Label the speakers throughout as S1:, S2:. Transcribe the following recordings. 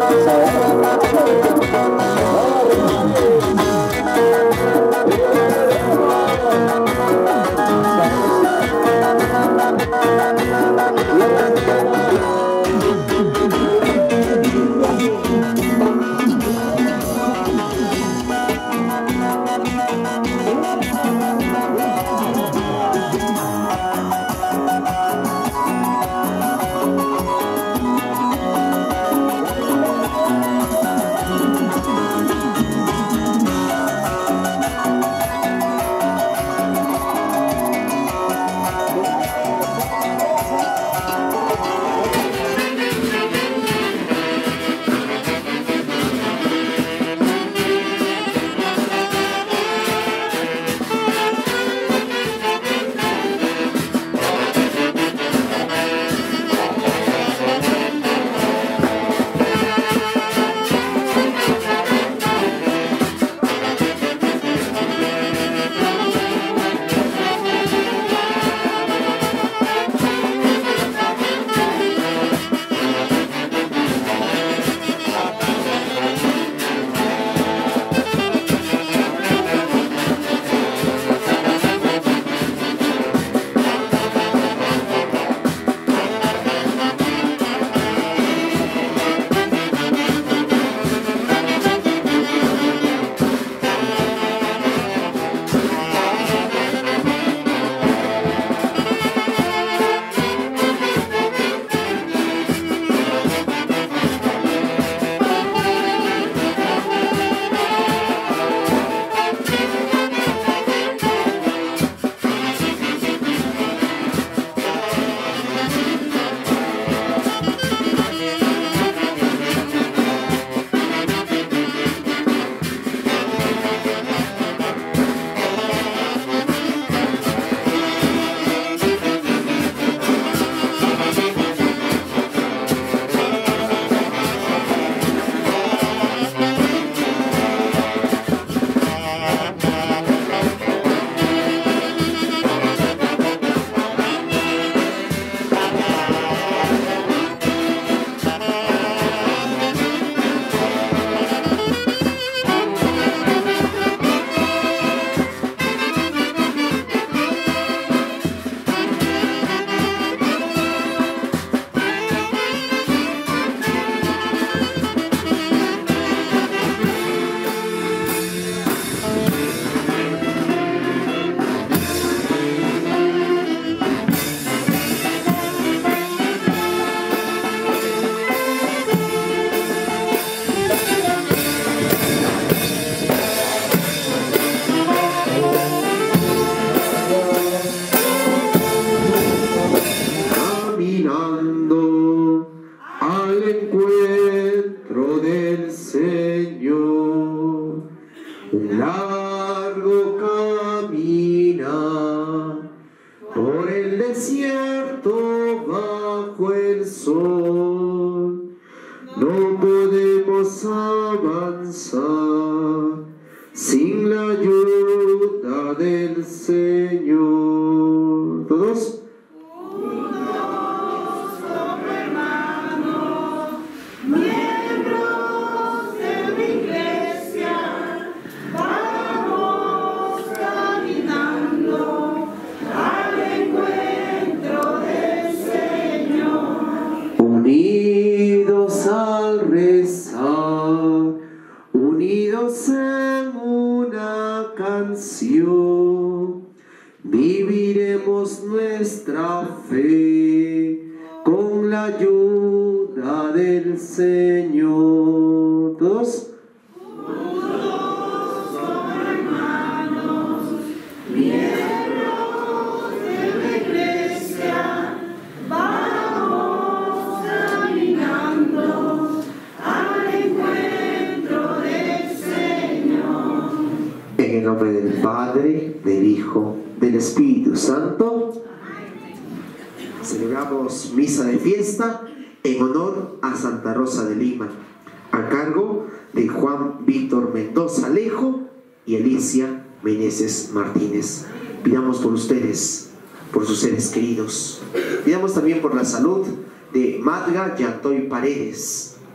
S1: Misa de fiesta en honor a Santa Rosa de Lima, a cargo de Juan Víctor Mendoza Alejo y Alicia Meneses Martínez. Pidamos por ustedes, por sus seres queridos. Pidamos también por la salud de Madga Yantoy Paredes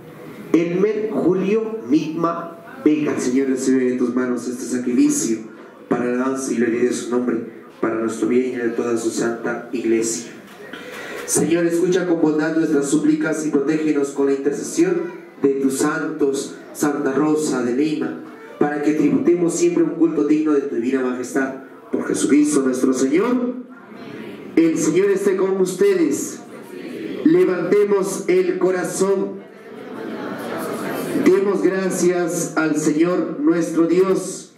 S1: Elmer Julio Mitma Vega.
S2: Señor, recibe de tus manos este sacrificio para la alabanza y gloria de su nombre, para nuestro bien y de toda su santa iglesia. Señor, escucha con bondad nuestras súplicas y protégenos con la intercesión de tus santos, Santa Rosa de Lima, para que tributemos siempre un culto digno de tu divina majestad. Por Jesucristo nuestro Señor. El Señor esté con ustedes. Levantemos el corazón. Demos gracias al Señor nuestro Dios.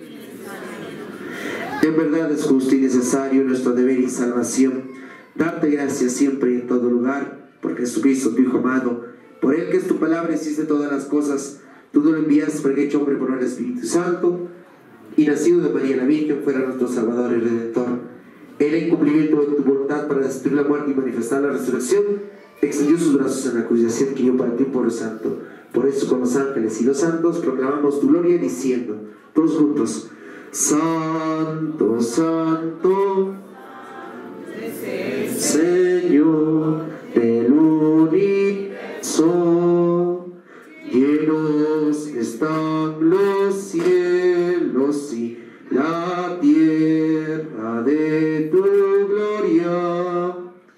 S2: En verdad es justo y necesario nuestro deber y salvación darte gracias siempre y en todo lugar, por Jesucristo tu Hijo amado, por Él que es tu palabra hiciste todas las cosas. Tú no lo enviaste para que hecho hombre por el Espíritu Santo, y nacido de María la Virgen fuera nuestro Salvador y Redentor. Él, en cumplimiento de tu voluntad para destruir la muerte y manifestar la resurrección, extendió sus brazos en la cruz y así adquirió para ti un pueblo santo. Por eso con los ángeles y los santos proclamamos tu gloria diciendo, todos juntos: Santo, Santo, Señor del universo, llenos están los cielos y la tierra de tu gloria.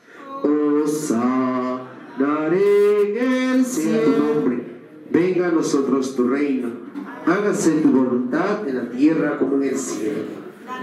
S2: Hosana en el cielo. Tu nombre, venga a nosotros tu reino, hágase tu voluntad en la tierra como en el cielo.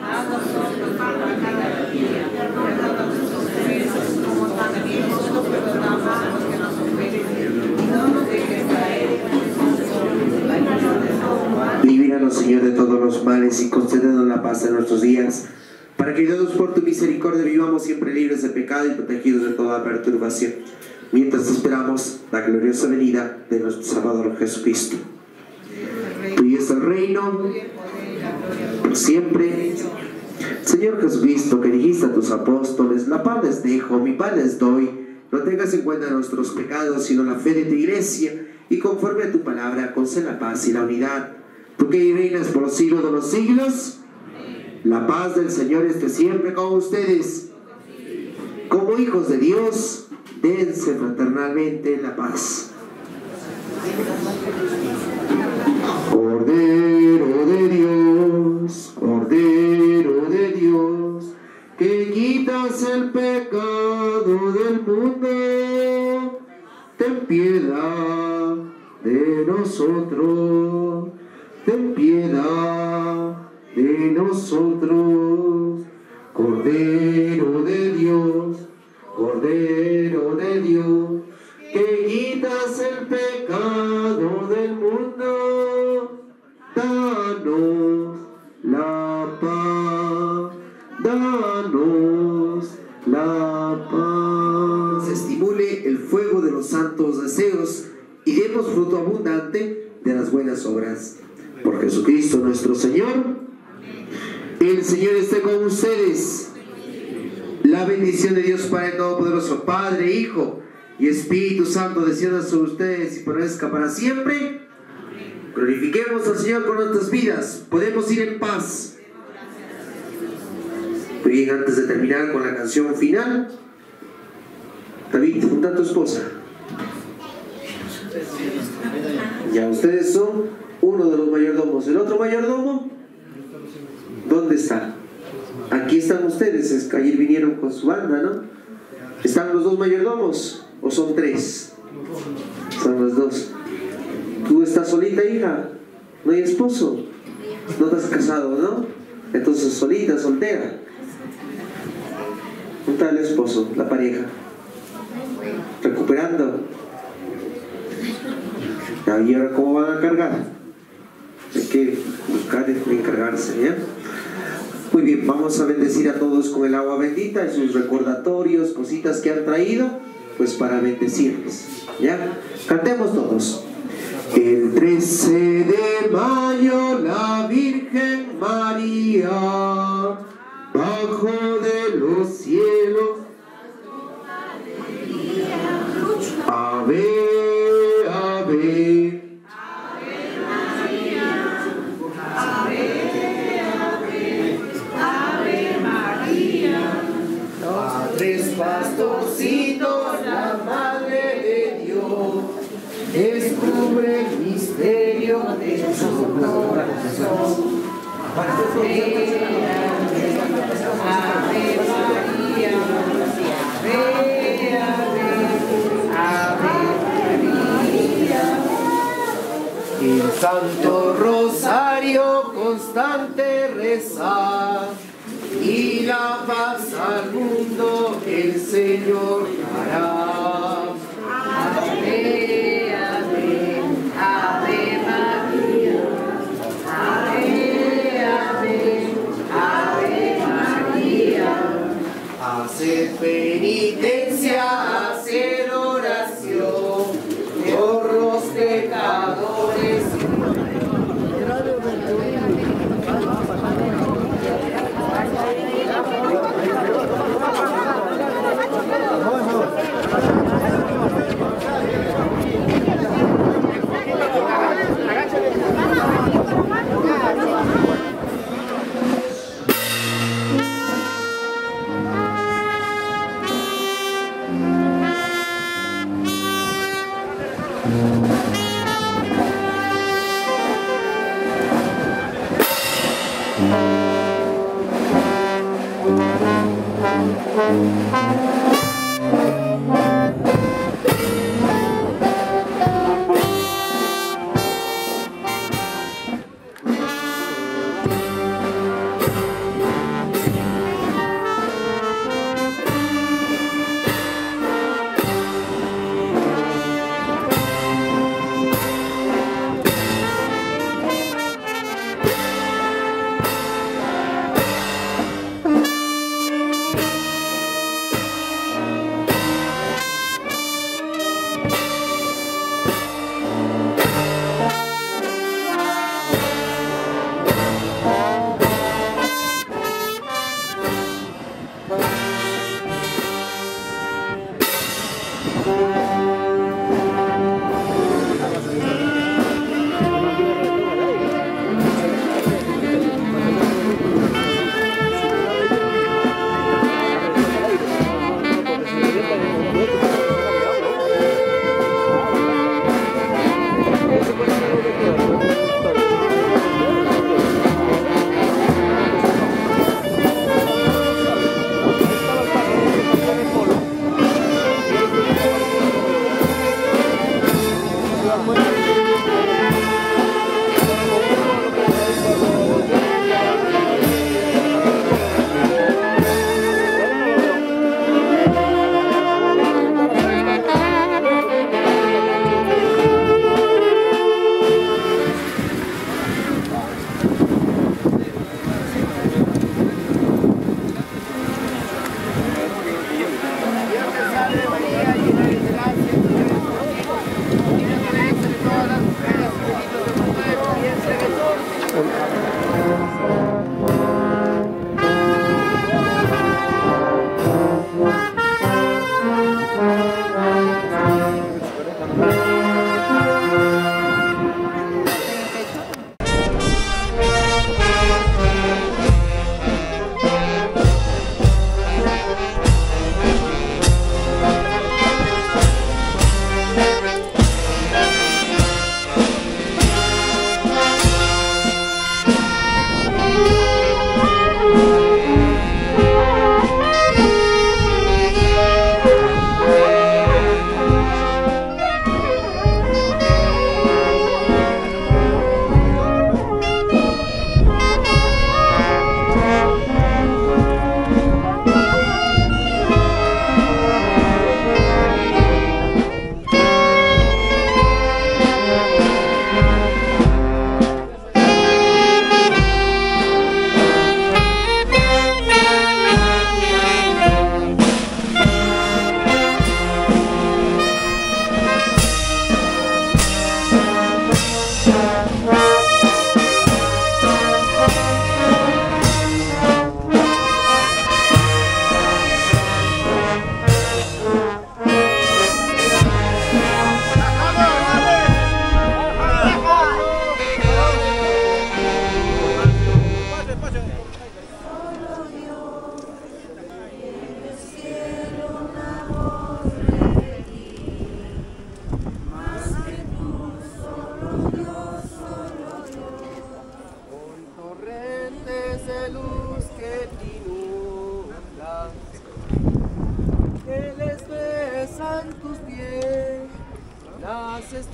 S2: Líbranos, Señor, de todos los males y concédenos la paz en nuestros días, para que, ayudados por tu misericordia, vivamos siempre libres de pecado y protegidos de toda perturbación, mientras esperamos la gloriosa venida de nuestro Salvador Jesucristo. Tuyo es el reino por siempre. Señor Jesucristo, que dijiste a tus apóstoles: la paz les dejo, mi paz les doy. No tengas en cuenta nuestros pecados, sino la fe de tu iglesia, y conforme a tu palabra, concede la paz y la unidad. Tú que reinas por los siglos de los siglos, la paz del Señor esté siempre con ustedes. Como hijos de Dios, dense fraternalmente la paz. Cordero de Dios, Cordero de Dios, que quitas el pecado del mundo, ten piedad de nosotros, ten piedad de nosotros. Cordero de Dios, Cordero de Dios, que quitas el pecado del mundo, danos la paz, danos la paz. Se estimule el fuego de los santos deseos y demos fruto abundante de las buenas obras. Por Jesucristo nuestro Señor. El Señor esté con ustedes. La bendición de Dios Padre Todopoderoso, Padre, Hijo y Espíritu Santo, descienda sobre ustedes y permanezca para siempre. Glorifiquemos al Señor con nuestras vidas. Podemos ir en paz. Muy bien, antes de terminar con la canción final, David, junta a tu esposa. Ya ustedes son uno de los mayordomos. ¿El otro mayordomo? ¿Dónde está? Aquí están ustedes. Es que ayer vinieron con su banda, ¿no? ¿Están los dos mayordomos? ¿O son tres? Son los dos. ¿Tú estás solita, hija? ¿No hay esposo? ¿No te has casado, no? Entonces solita, soltera. ¿Dónde está el esposo, la pareja? ¿Recuperando? ¿Y ahora cómo van a cargar? Hay que buscar y encargarse, ¿ya? Muy bien, vamos a bendecir a todos con el agua bendita y sus recordatorios, cositas que han traído, pues para bendecirles, ¿ya? Cantemos todos. El 13 de mayo la Virgen María bajó de los cielos. Ave, ave.
S3: Tres pastorcitos, la Madre de Dios, descubre el misterio de su corazón. Ave María, Ave María. El Santo Rosario constante rezar y la paz al mundo el Señor dará. Ave, Ave, Ave María, Ave, Ave, Ave María. Hacer penitencia, hacer oración por los pecadores.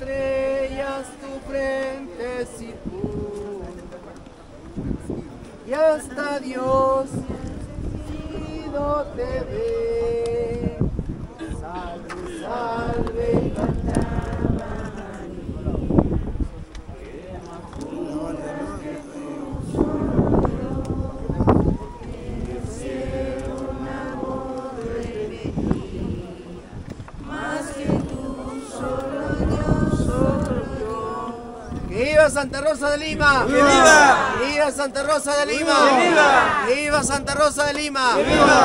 S4: estrellas tu frente circunda, y hasta Dios te ve. Salve, salve, cantaba María. En el cielo una voz repetía, más que tú, solo Dios. ¡Que viva Santa Rosa de Lima! ¡Que viva! ¡Que viva Santa Rosa de Lima! ¡Que viva! ¡Que viva Santa Rosa de Lima! ¡Que viva!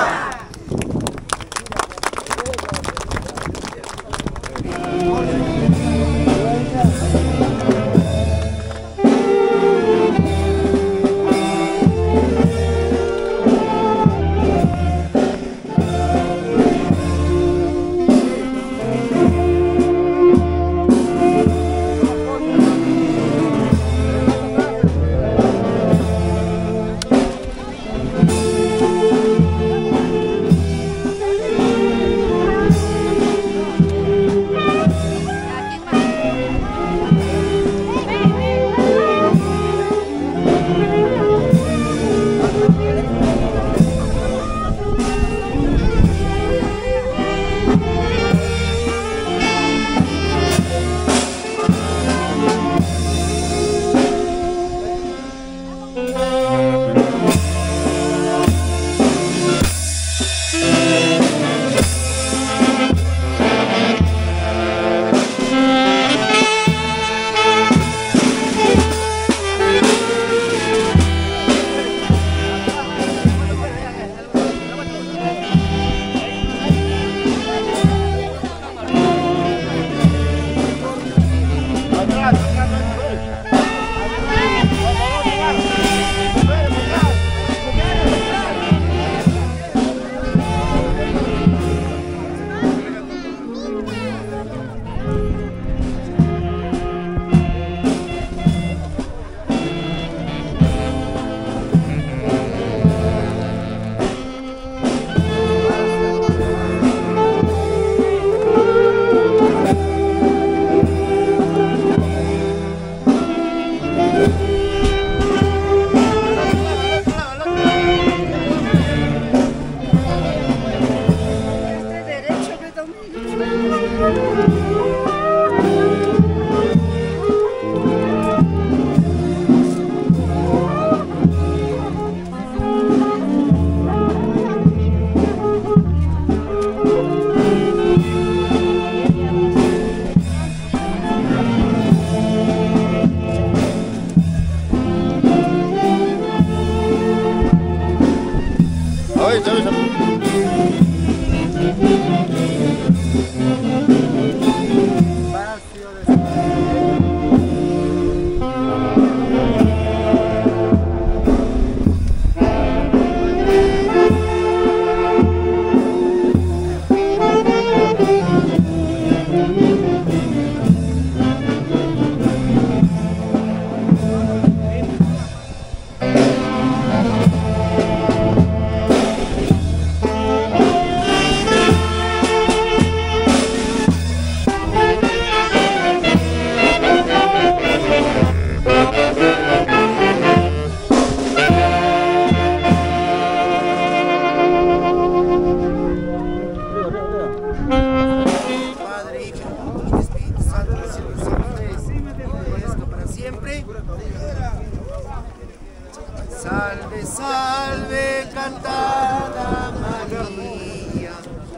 S4: Salve, salve, cantada María,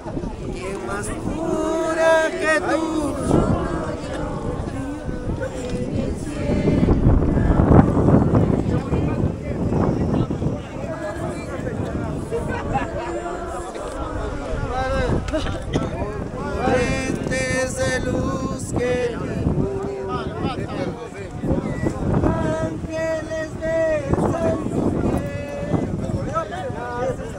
S4: ¿quién más pura que tú? Fuentes de luz que ángeles de San Miguel.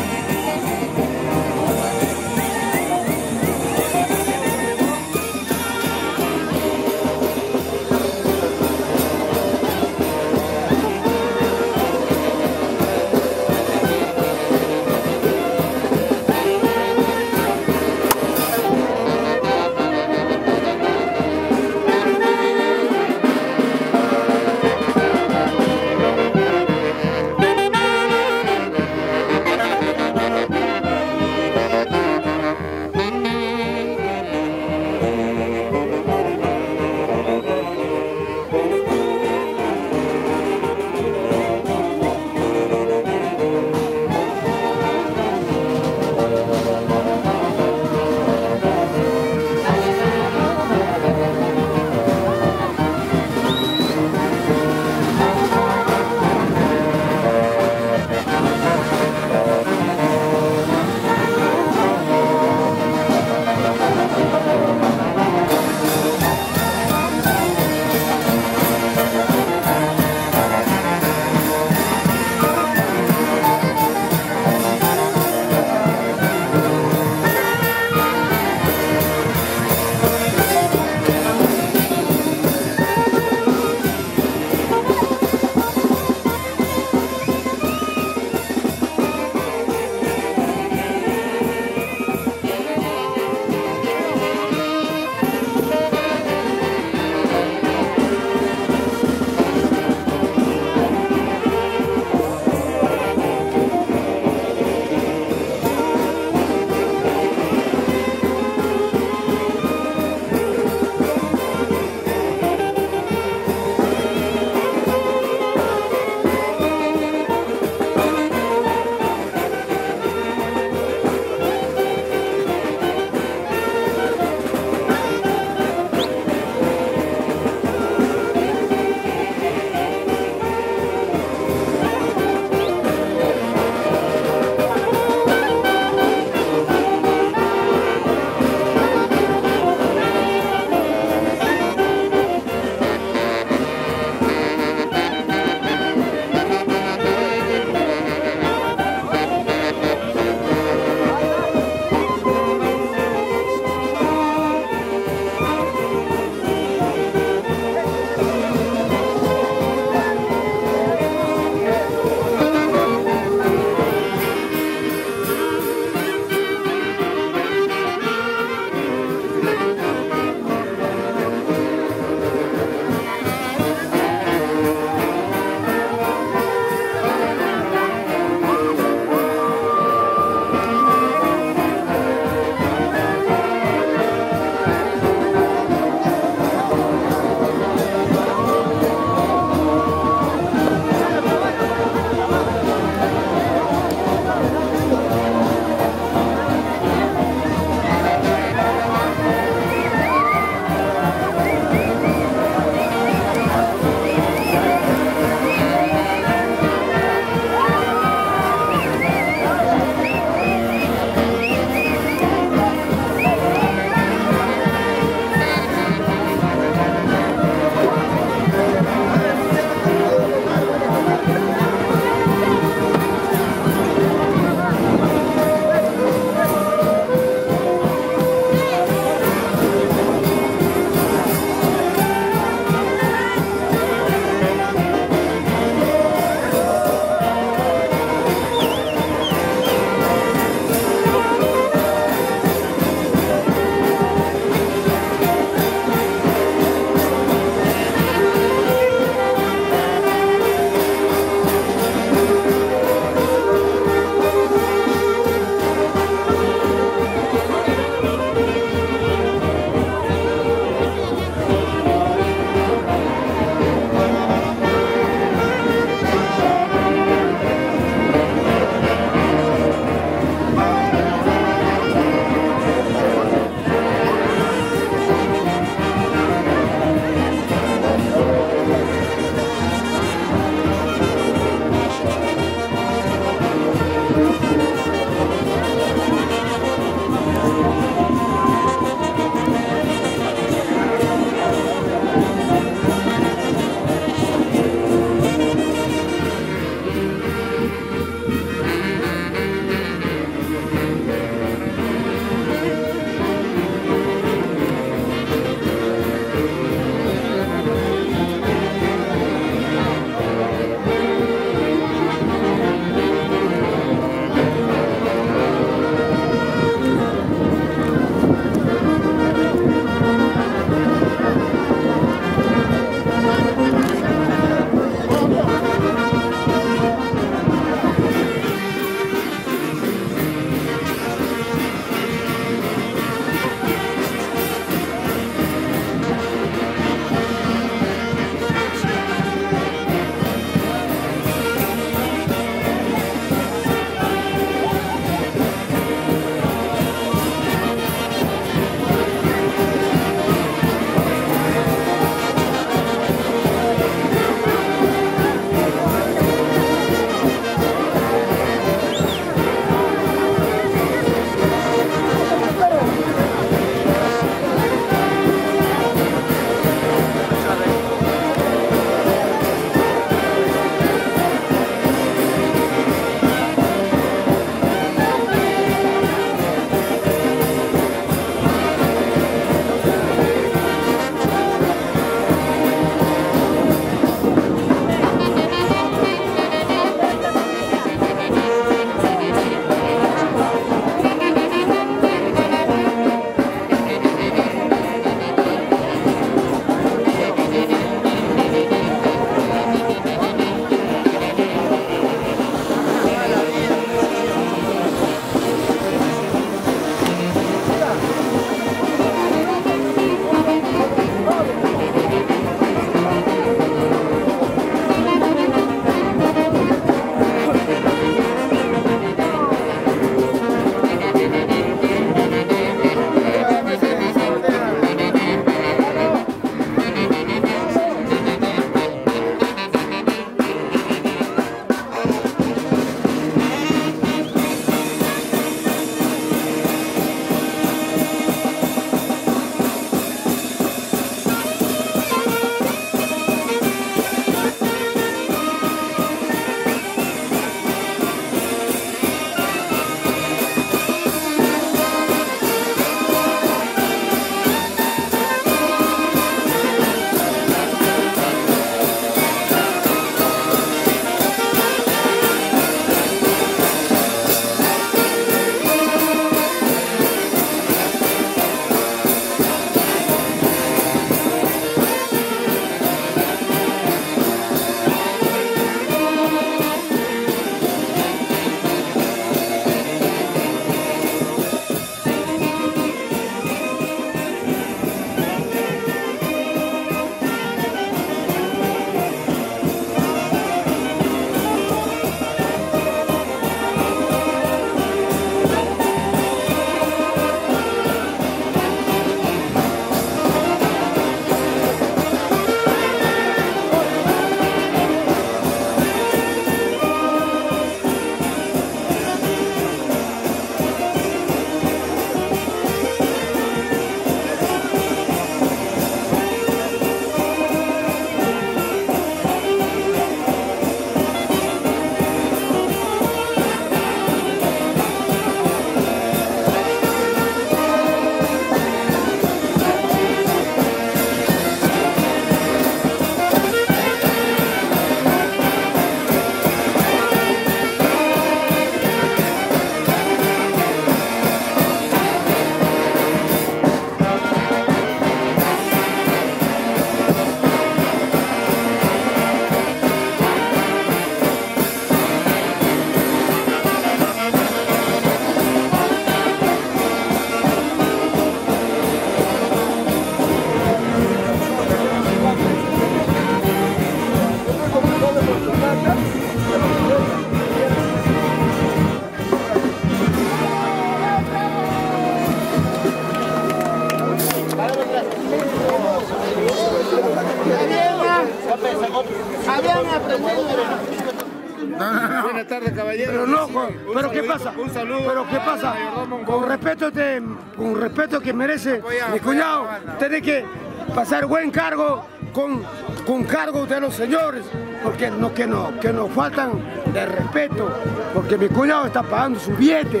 S5: Buenas tardes, caballero.
S6: Pero no, pero ¿qué pasa?
S5: Un saludo.
S6: Pero ¿qué pasa? Con respeto que merece mi cuñado, tiene que pasar buen cargo con cargo de los señores, porque no, que nos faltan de respeto, porque mi cuñado está pagando su billete.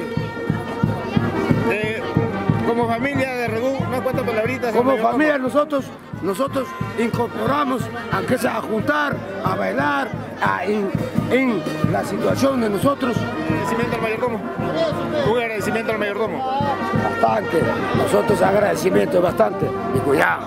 S5: Como familia de Redú, unas cuantas palabritas.
S6: Como familia nosotros incorporamos, aunque sea a juntar, a bailar, en la situación de nosotros.
S5: Agradecimiento al mayordomo. Un agradecimiento al mayordomo.
S6: Bastante. Nosotros agradecimiento bastante. Mi cuñado.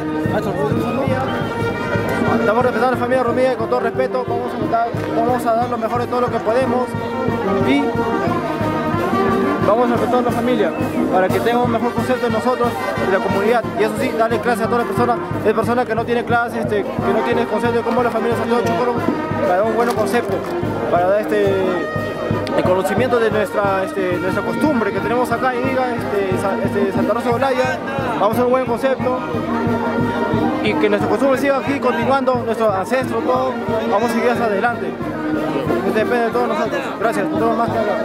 S4: Estamos respetando a la familia Romilla y con todo respeto vamos a dar lo mejor de todo lo que podemos y vamos a respetar a la familia para que tenga un mejor concepto de nosotros, de la comunidad. Y eso sí, darle clase a todas las personas que no tienen clases, que no tienen concepto de cómo la familia salió de Chocoro, para dar un buen concepto, para dar el conocimiento de nuestra costumbre que tenemos acá en Iga, Santa Rosa de Olaya. Vamos a hacer un buen concepto y que nuestra costumbre siga aquí continuando, nuestros ancestros, todo, vamos a seguir hacia adelante. Esto depende de todos nosotros. Gracias, no tenemos más que hablar.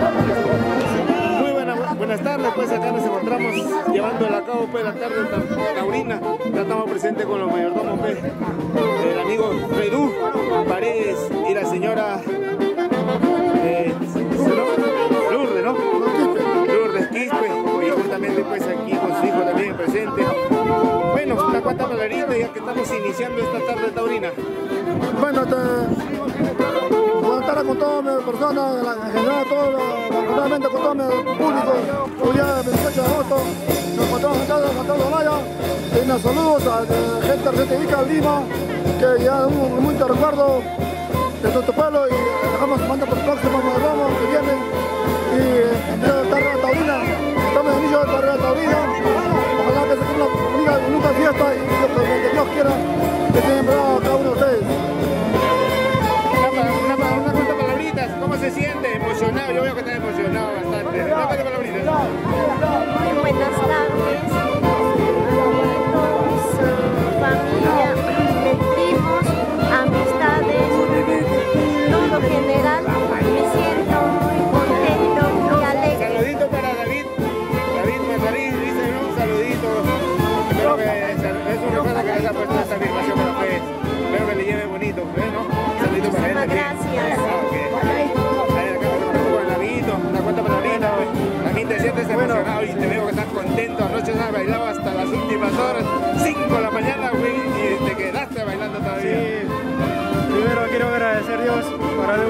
S5: Buenas tardes, pues acá nos encontramos llevando a cabo pues, la tarde taurina. Ya estamos presentes con los mayordomos, pues, el amigo Redú Paredes y la señora Lourdes, ¿no? Lourdes Quispe, y juntamente pues aquí con su hijo también presente. Bueno, una cuanta palabrita ya que estamos iniciando esta tarde taurina.
S7: Bueno, buenas tardes con todas mis personas, en general, naturalmente con todo mi público. Hoy día 28 de agosto, nos encontramos acá en Santa Olaya. Y nos saludos a la gente de Ica, Lima, que ya un muy recuerdo de nuestro pueblo y dejamos mando por el próximo mayordomo que viene. Y en la carrera taurina, estamos en el inicio de la carrera taurina. Ojalá que se cumpla una fiesta y lo que Dios quiera que tengan bravo cada uno de ustedes.
S5: Una cuanta palabritas, ¿cómo se siente? Emocionado, yo veo que está emocionado bastante. Una cuanta palabritas.
S8: Buenas tardes a todos, familia, primos, amistades, todo general. Me siento muy contento y alegre.
S5: Saludito para David Mazarín, dice, ¿no? Un saludito. Espero que es un recuerdo que les ha puesto esta afirmación para ustedes. Espero que le lleve bonito, ¿no? Un saludito para él.
S8: Gracias.
S5: Una cuanta palabrita, también te sientes emocionado y te veo que estás contento. Anoche has bailado hasta las últimas horas, 5 de la mañana, güey, y te quedaste bailando todavía.
S4: Sí. Primero quiero agradecer a Dios por darle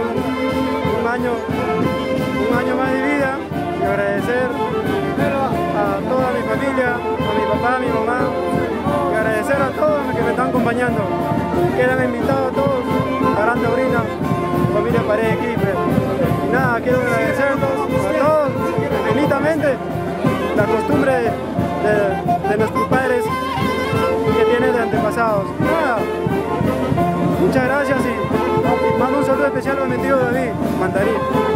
S4: un año más de vida y agradecer a toda mi familia, a mi papá, a mi mamá, y agradecer a todos los que me están acompañando. Quedan invitados a todos a Gran Taurina, familia Paredes Quispe. Y nada, quiero agradecerlos a todos infinitamente la costumbre de nuestros padres que tienen de antepasados. Nada, muchas gracias y mando un saludo especial a mi tío David Mandarín.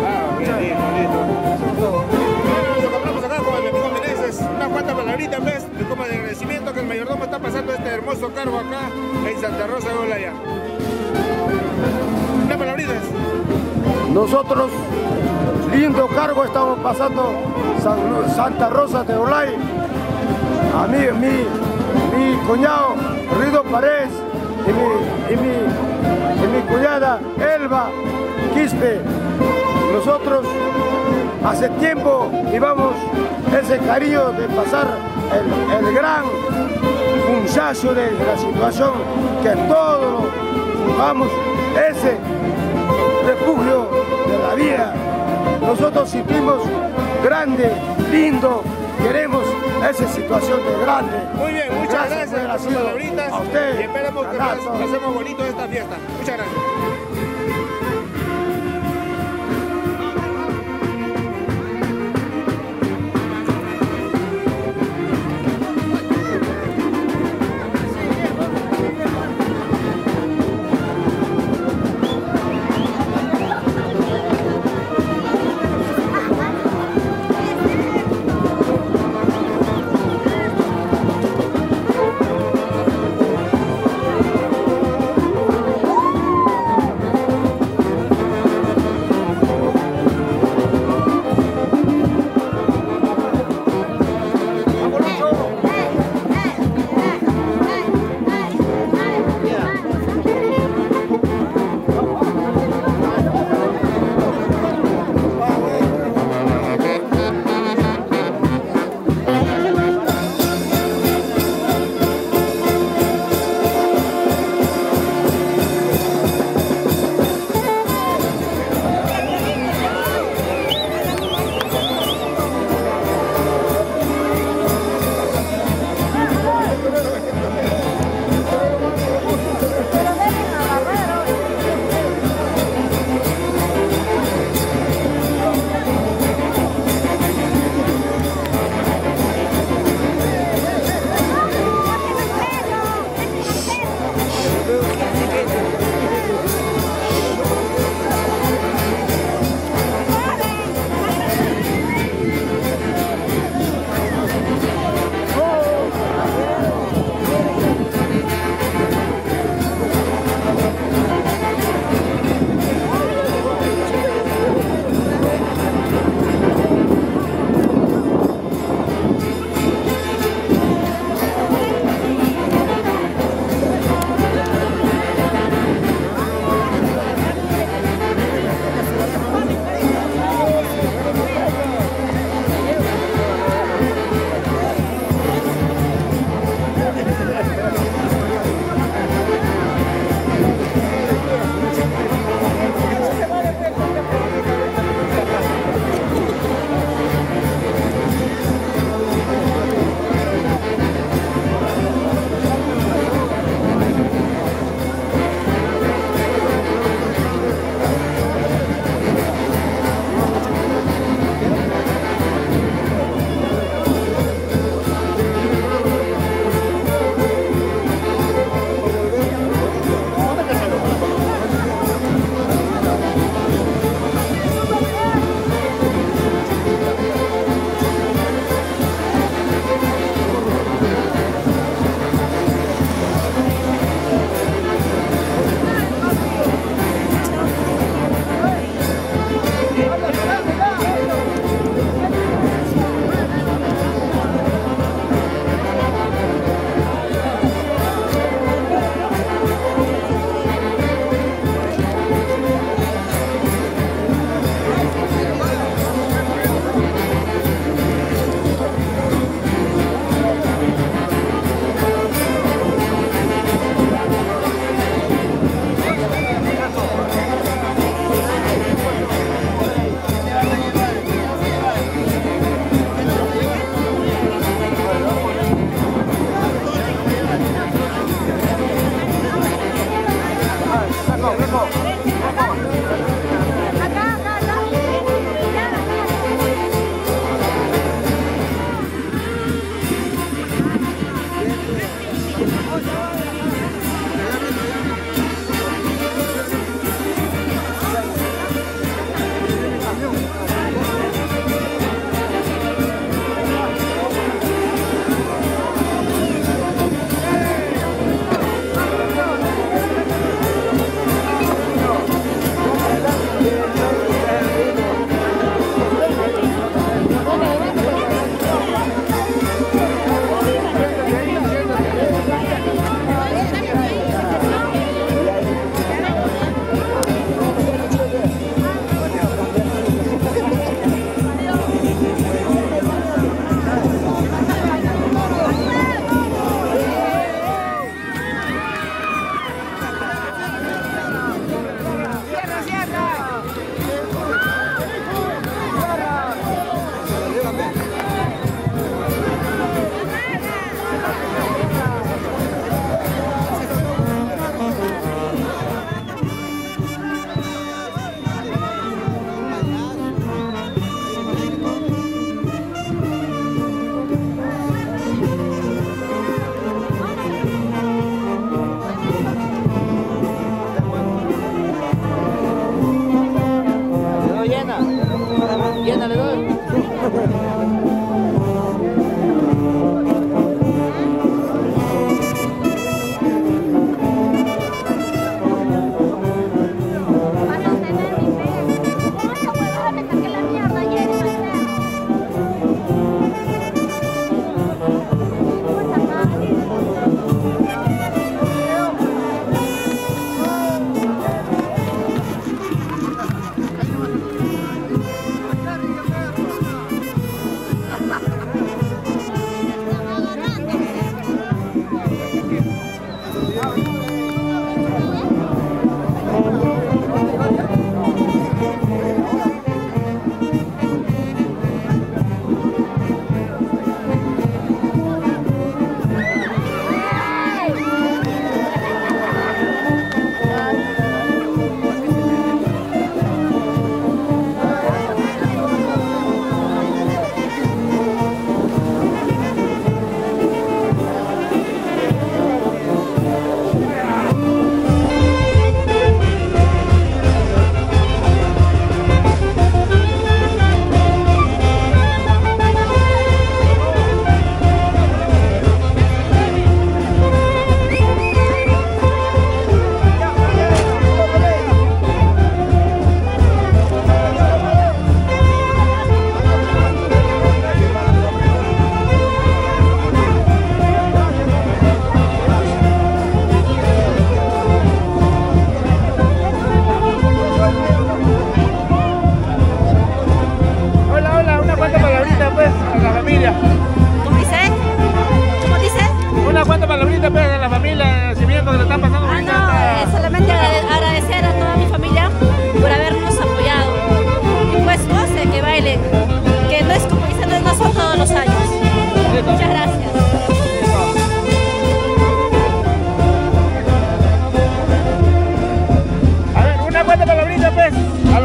S5: Nos encontramos acá con el amigo Meneses, una cuanta palabrita en vez de como de agradecimiento que el mayordomo está pasando este hermoso cargo acá en Santa Rosa de Olaya. Una palabrita.
S6: Nosotros, lindo cargo estamos pasando Santa Rosa de Olaya. A mí, mi cuñado Rido Paredes y mi cuñada Elba Quispe. Nosotros hace tiempo llevamos ese cariño de pasar el gran punzazo de la situación, que todos vamos ese refugio de la vida. Nosotros sentimos grande, lindo, queremos esa situación de grande.
S5: Muy bien, muchas gracias por sus palabritas
S6: a usted,
S5: y esperemos que pasemos bonito esta fiesta. Muchas gracias.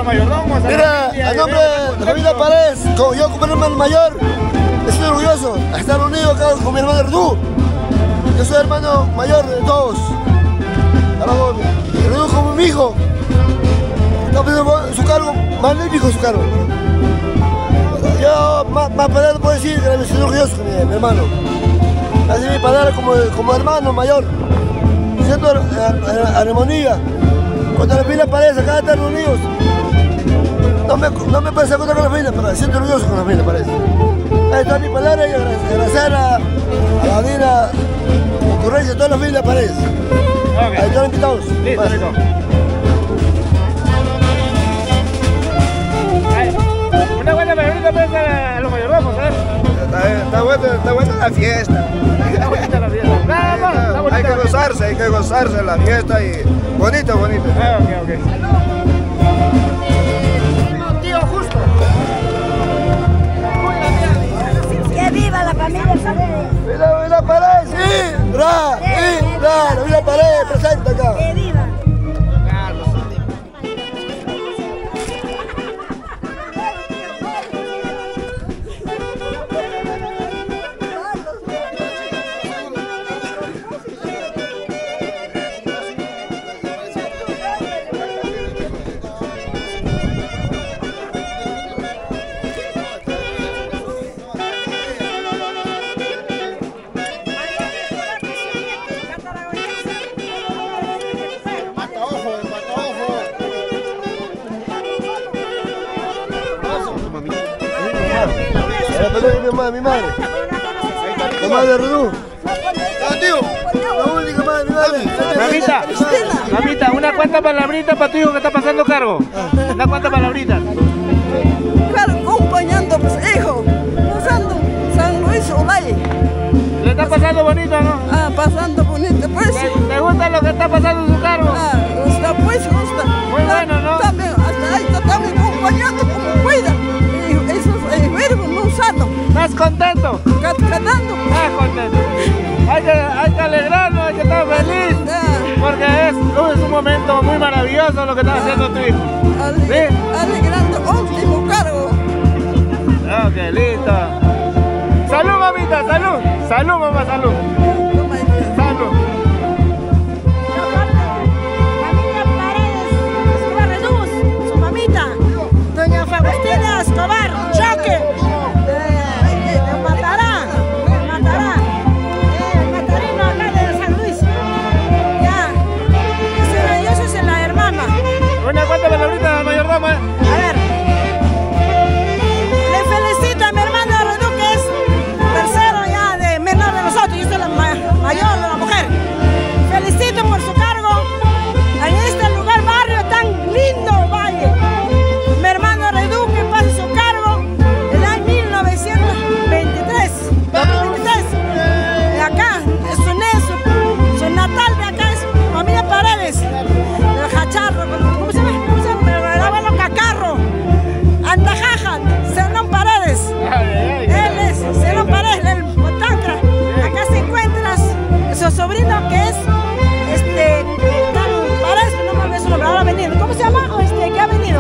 S5: mayordomos.
S7: Mira, a nombre de la familia Paredes, yo como hermano mayor, estoy orgulloso de estar unido acá con mi hermano Redú. Yo soy hermano mayor de todos. Redú como mi hijo. Está poniendo su cargo, magnífico su cargo. Yo más para él puedo decir que me siento orgulloso con mi hermano. Así mi padre como hermano mayor. Siento armonía. Cuando la familia Paredes acá están unidos. No me parece contar con la familia, pero siento orgulloso con la familia Paredes. Ahí está mi palabra y agradecer a la Dina Ocurrencia, a toda la familia Paredes. Okay. Ahí están invitados.
S5: Listo, listo. Una buena ahorita a los mayordomos, ¿sabes?
S9: Está buena la fiesta.
S5: Está bonita la fiesta.
S9: Hay que gozarse la fiesta y bonito.
S5: Ok.
S3: Tío Justo. Que viva la familia Paredes.
S7: ¡Viva Paredes! ¡Sí! ¡La familia Paredes presente acá!
S3: Que viva.
S7: Mi madre. La madre de Redú. La única madre, mi madre.
S5: Mamita, una cuanta palabrita para tu hijo que está pasando cargo. Una cuanta palabrita.
S10: Acompañando a mis hijos, usando San Luis Olay.
S5: ¿Le está pasando bonito, no?
S10: Pasando bonito, pues.
S5: ¿Te gusta lo que está pasando en su cargo?
S10: Gusta, pues, gusta.
S5: Muy bueno, ¿no?
S10: También, hasta ahí está también acompañando como cuida. Eso es verbo no usado.
S5: ¿Estás contento?
S10: Cantando.
S5: ¿Estás contento? Hay que alegrarnos, hay que estar feliz. Porque es un momento muy maravilloso lo que está haciendo tu hijo. ¿Sí?
S10: Alegrando último cargo.
S5: Ok, listo. Salud, mamita, salud. Salud, mamá, salud. Salud.
S3: Familia Paredes, Escobar Redú, su mamita, doña Faustina Escobar, Choque. Matará. Matarino acá de San Luis. Ya. Yo soy la hermana.
S5: Una cuanta palabrita al mayordomo.
S3: A ver. Le felicito a mi hermano Redú, que es tercero ya de menor de nosotros. Yo soy la mayor de la mujer. Felicito por su cargo en este lugar, barrio tan lindo, Valle. Mi hermano Redú, que pase su cargo en el año 1923. 2023. De acá, su natal de acá es familia Paredes. El Jacharro, ¿cómo se llama? El abuelo Cacarro. Andajaja, Zenón Paredes. Él es Zenón Paredes, el Botancra. Acá se encuentra su sobrino, que es Paredes, no me olvido su nombre, ahora ha venido. ¿Cómo se llama? Que ha venido.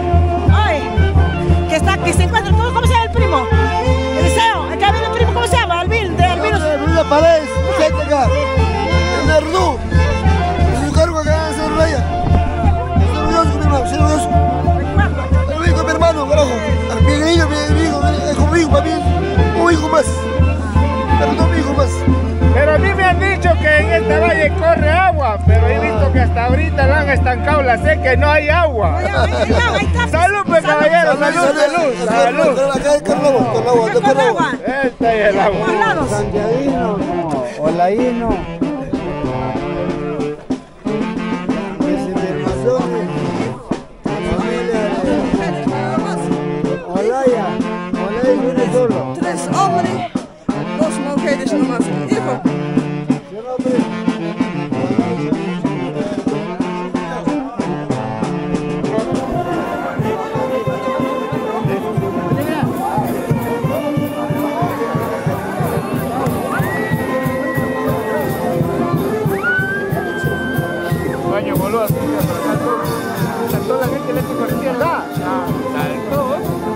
S3: Ay, que se encuentra. ¿Cómo se llama el primo? Eliseo, acá viene el primo, ¿cómo se llama? Alvin, de Alvinos.
S7: Familia Paredes, presente acá. En el Redú. Es su cargo acá en Cerro Raya. Estoy orgulloso con mi hermano, estoy orgulloso. Lo digo con mi hermano, carajo. Mi hijo, es como hijo para mí, un hijo más. Pero no mi hijo más.
S5: Pero a mí me han dicho que en este valle corre agua, pero he visto que hasta ahorita la han estancado la seca y no hay agua. Salud, pues, caballero, salud.
S7: Acá con agua.
S5: Este es el agua.
S4: Santiaguino, Olaíno. Olaya viene solo.
S10: 3 hombres, 2 mujeres nomás. Hijo.
S4: baño voló así, saltó la gente eléctrica recién, saltó.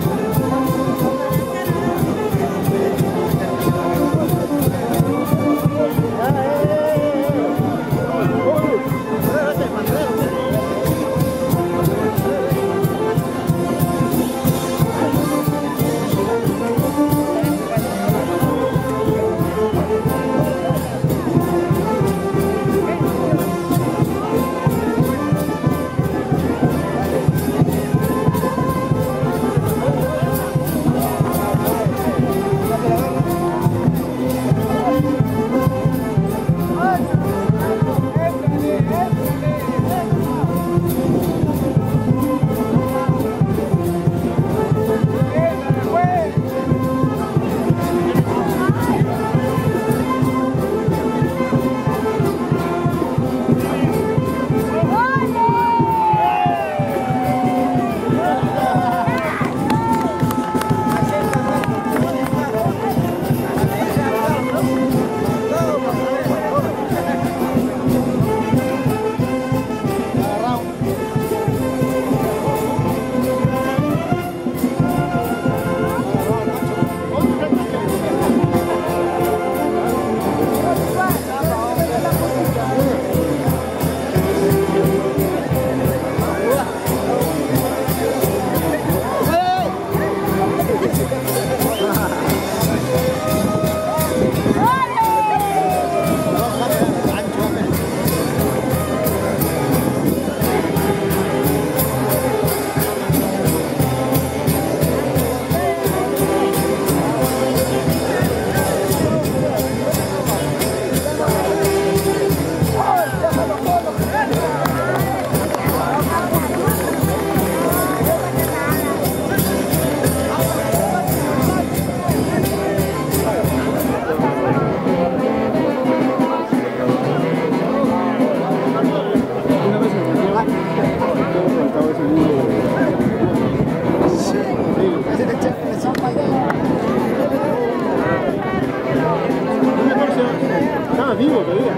S11: vivo todavía.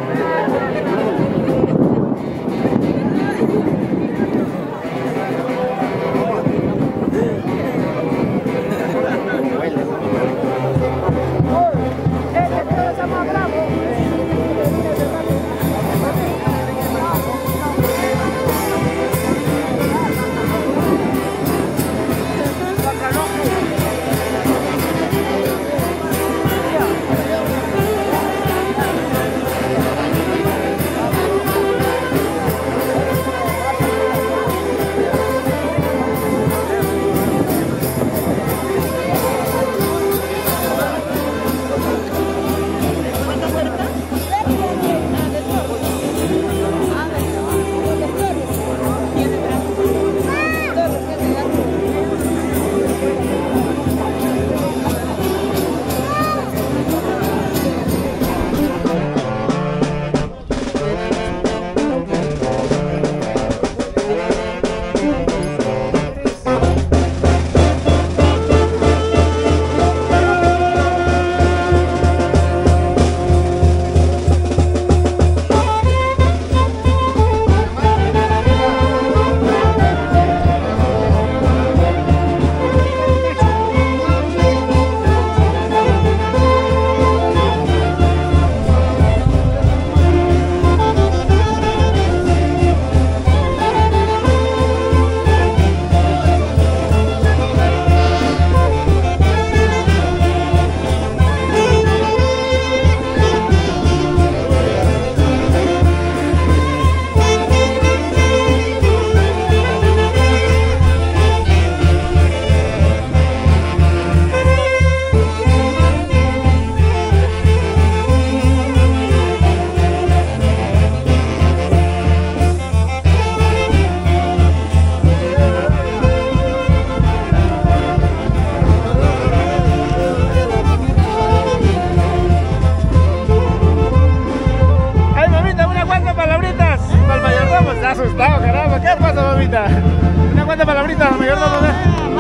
S4: Asustado, caramba, ¿qué pasa, mamita? Una cuanta palabrita, mayordomo, ¿no?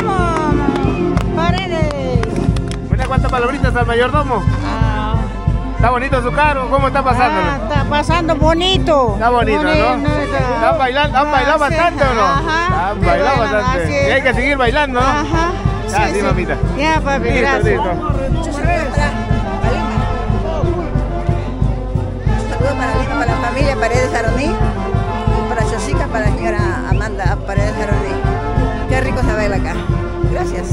S3: Mayordomo Paredes.
S4: Una cuanta palabritas al mayordomo.
S5: ¿Está bonito su cargo? ¿Cómo está pasando?
S12: Está pasando bonito.
S5: Está bonito, ¿no? ¿Han bailado bastante o no?
S12: Ajá.
S5: Han bailado bastante. Y hay que seguir bailando, ¿no?
S12: Ajá.
S5: Ah, sí, mamita.
S12: Ya, papi,
S5: listo,
S12: gracias.
S5: Listo.
S10: Saludos para Lima, para la familia Paredes Aroní, para Chosica, para la señora Amanda Paredes Aroní. Qué rico se baila acá. Gracias.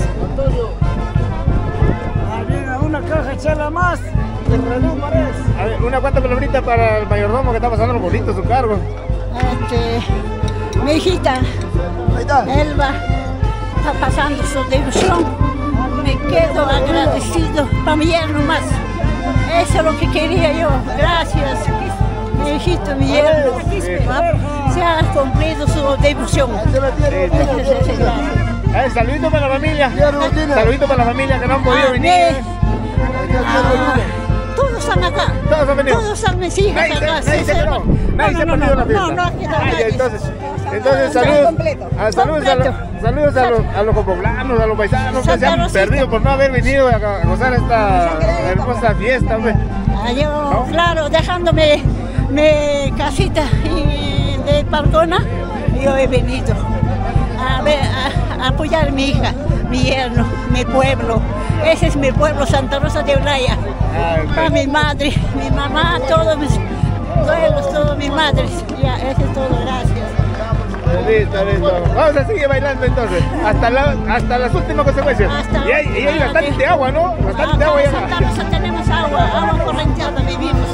S13: Una caja chela más de Renault Paredes.
S5: A ver, una cuanta palabrita para el mayordomo que está pasando bonito su cargo.
S12: Mi hijita, Elba, está pasando su devoción. Me quedo agradecido para mi yerno más. Eso es lo que quería yo. Gracias. Mi hijito, mi yerno. Se ha cumplido su devoción.
S5: Saludito para la familia. Saludito para la familia que no han podido venir.
S12: Todos están acá.
S5: Todos han venido.
S12: Todos están mis hijas acá.
S5: Nadie se ha perdido la fiesta.
S12: No,
S5: entonces saludos a los poblanos, a los paisanos que se han perdido por no haber venido a gozar esta hermosa fiesta.
S12: Yo, claro, dejándome mi casita de Palcona, yo he venido a apoyar a mi hija, mi yerno, mi pueblo. Ese es mi pueblo, Santa Rosa de Olaya. A mi madre, mi mamá, todos mis pueblos, todas mis madres. Ya, eso es todo, gracias.
S5: Listo. Vamos a seguir bailando entonces, hasta las últimas consecuencias. Y hay bastante agua, ¿no? Bastante agua
S12: ya. En Santa Rosa tenemos agua correnteada, vivimos.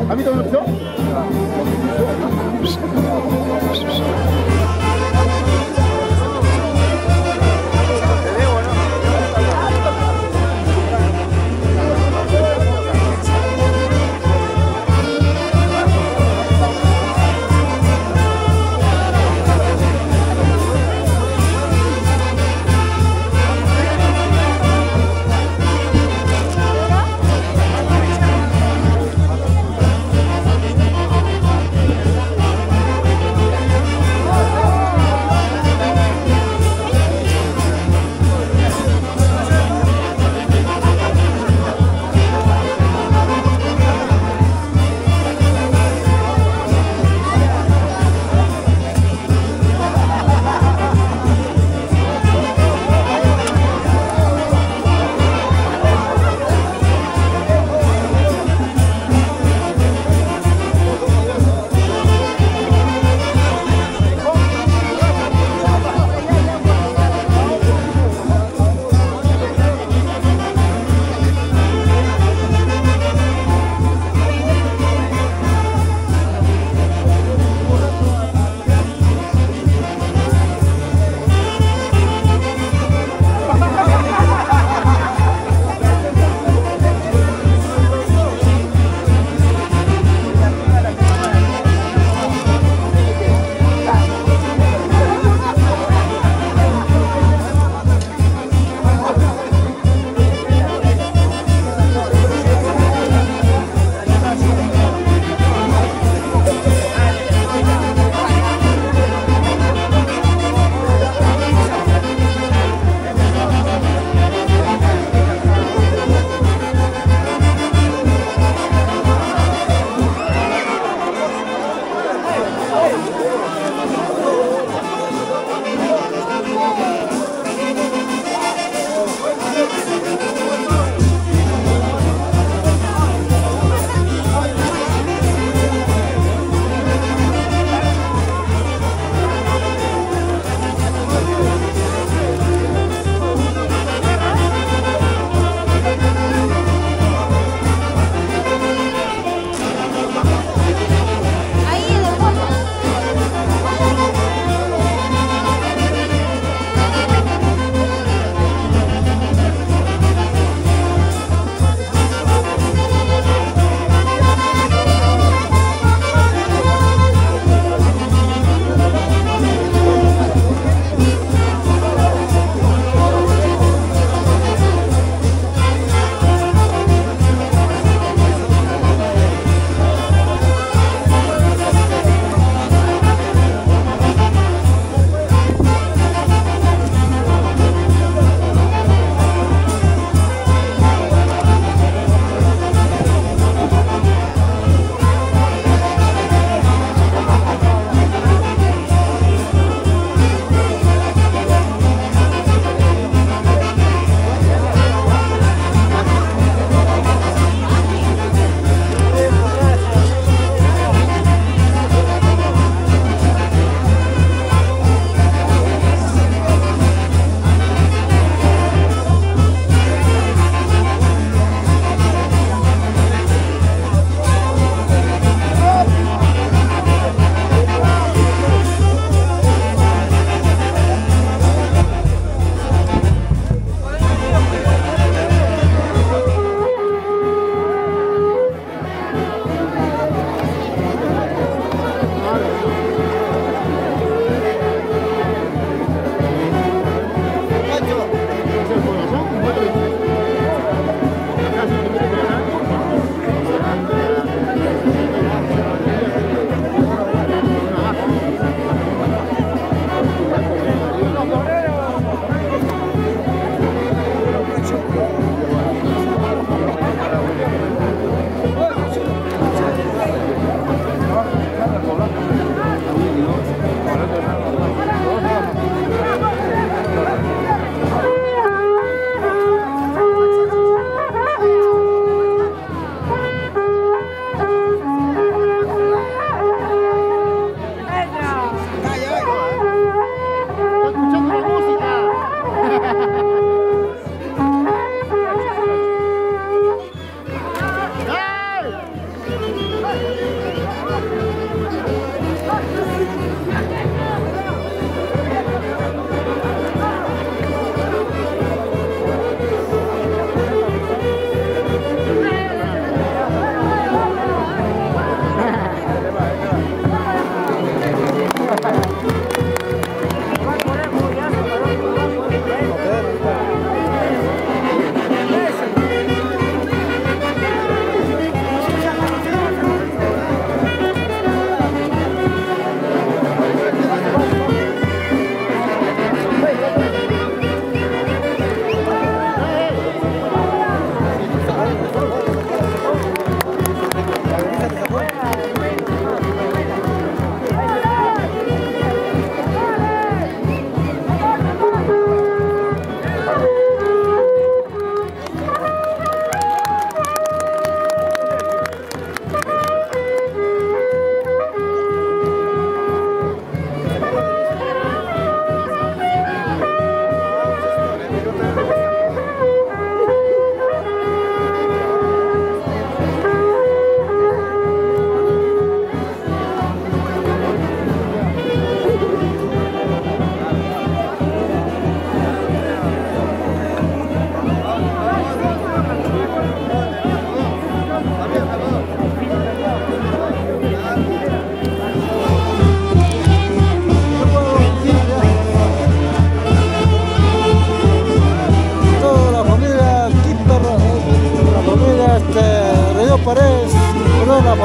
S11: ¿A mí también me pisó?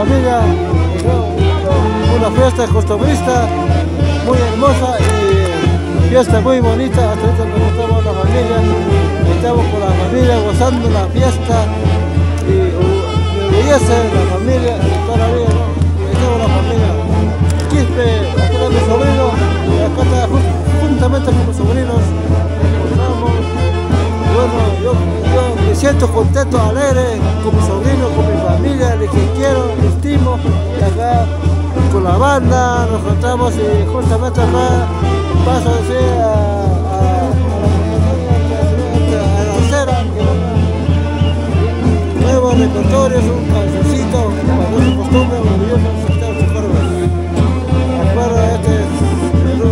S4: familia, una fiesta costumbrista muy hermosa y fiesta muy bonita. Hasta ahorita nos estamos la familia, estamos con la familia gozando la fiesta y me orgullece la familia y toda la vida, ¿no? Estamos la familia Quispe, acá está mi sobrino, y acá está juntamente con mis sobrinos. Bueno, yo me siento contento, alegre con mi sobrino, con mi familia, de que quiero, estimo, y acá con la banda nos encontramos y justamente acá paso a la acera, nuevo repertorio, es un cancioncito, para nuestra costumbre, maravilloso, sentar sus cuervos. Acuerdo, este es Perú.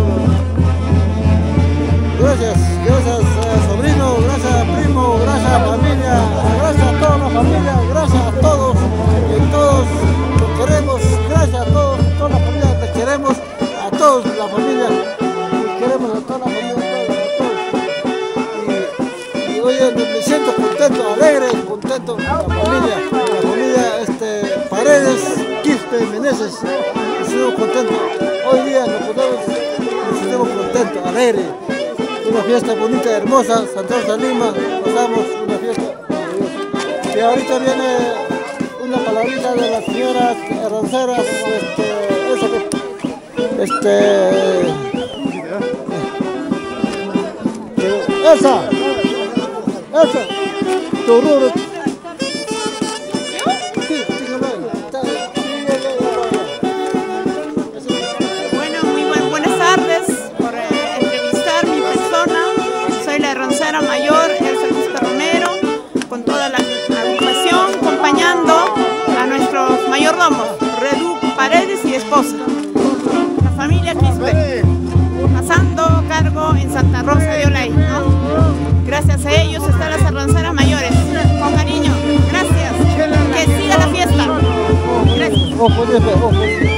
S4: Gracias, sobrino, gracias primo, gracias familia, gracias a toda la familia, gracias a todos, y todos los queremos, gracias a todos, toda la familia, te queremos a todos, la familia, queremos a toda la familia, a todos. Y oye, me siento contento, alegre, contento con la familia Paredes, Quispe, Meneses, me siento contento, hoy día nos sentimos contentos, alegre. Una fiesta bonita, hermosa, Santa Rosa de Lima, pasamos una fiesta maravillosa. Y ahorita viene una palabrita de las señoras ranceras, esa, tururu.
S14: Bueno, muy buenas tardes. Rancera Mayor, Elsa Quispe Romero, con toda la agrupación, acompañando a nuestros mayordomos, Redú Paredes y esposa, la familia Quispe, pasando cargo en Santa Rosa de Olay, ¿no? Gracias a ellos están las ranceras mayores, con cariño, gracias, que siga la fiesta, gracias.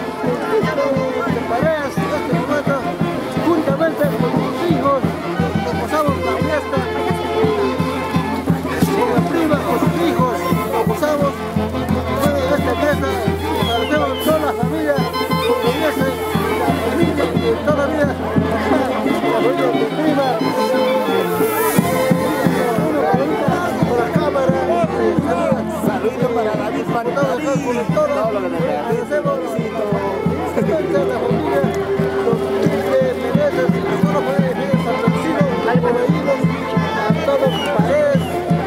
S7: Paredes, este momento, juntamente con sus hijos, nos pasamos la fiesta, con la prima, con sus hijos, nos pasamos esta fiesta, agradecemos toda la familia, la familia de toda la vida, la familia de mi prima, por la cámara, saludos para David, para todos, por todo, agradecemos la familia, los Meneses, solo pueden decir San Francisco, a todos Paredes,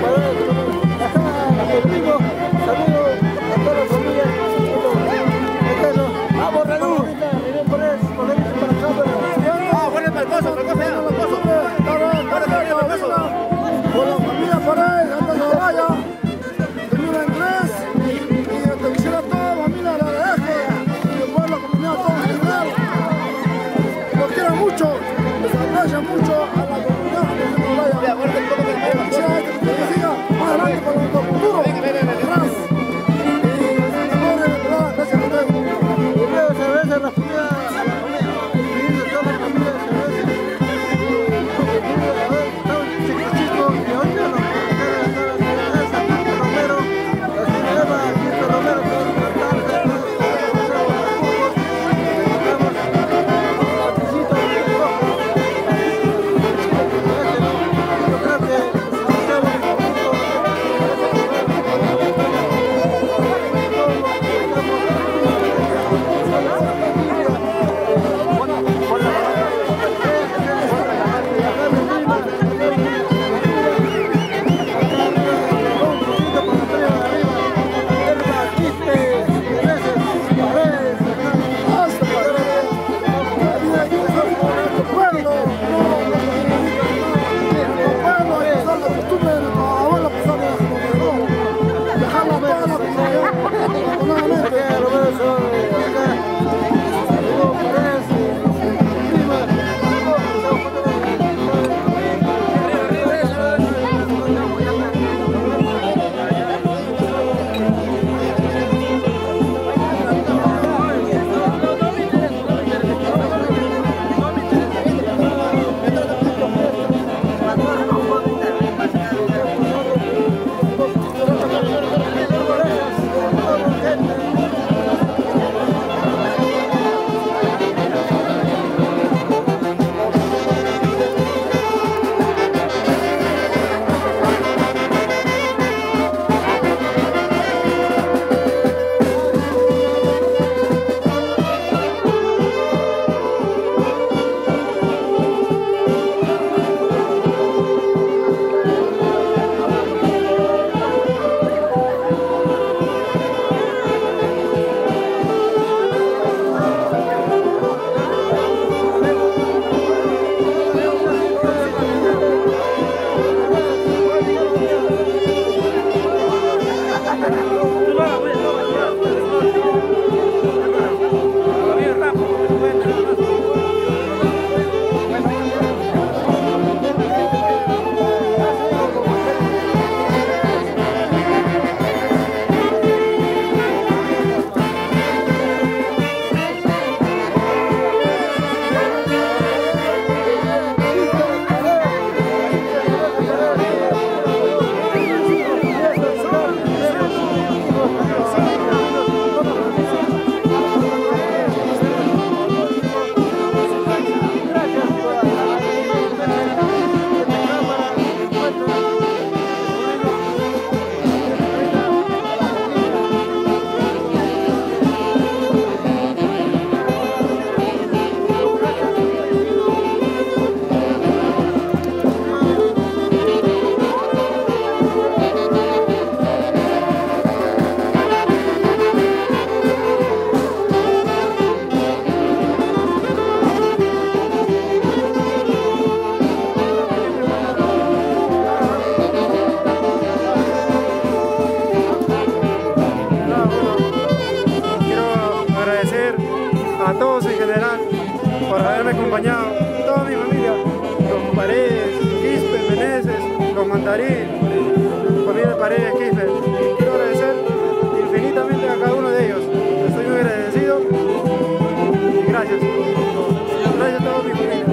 S7: a Rodrigo, saludos a toda la familia, vamos Redú, para la cámara, bueno para el pozo, por la familia Paredes, antes de vaya, termina en 3, y atención a toda la familia de la derecha, y después la comunidad toda en general, los quiero mucho, les aprecio mucho a la comunidad, que se nos vaya, que siga más adelante para nuestro futuro, atrás, y gracias a ustedes, y luego se besa la familia, y toda la familia se besa,
S4: acompañado toda mi familia, los Paredes, Quispe, Meneses, los Mandarín, familia de Paredes, Quispe. Quiero agradecer infinitamente a cada uno de ellos. Estoy muy agradecido gracias. Gracias a todos mi familia.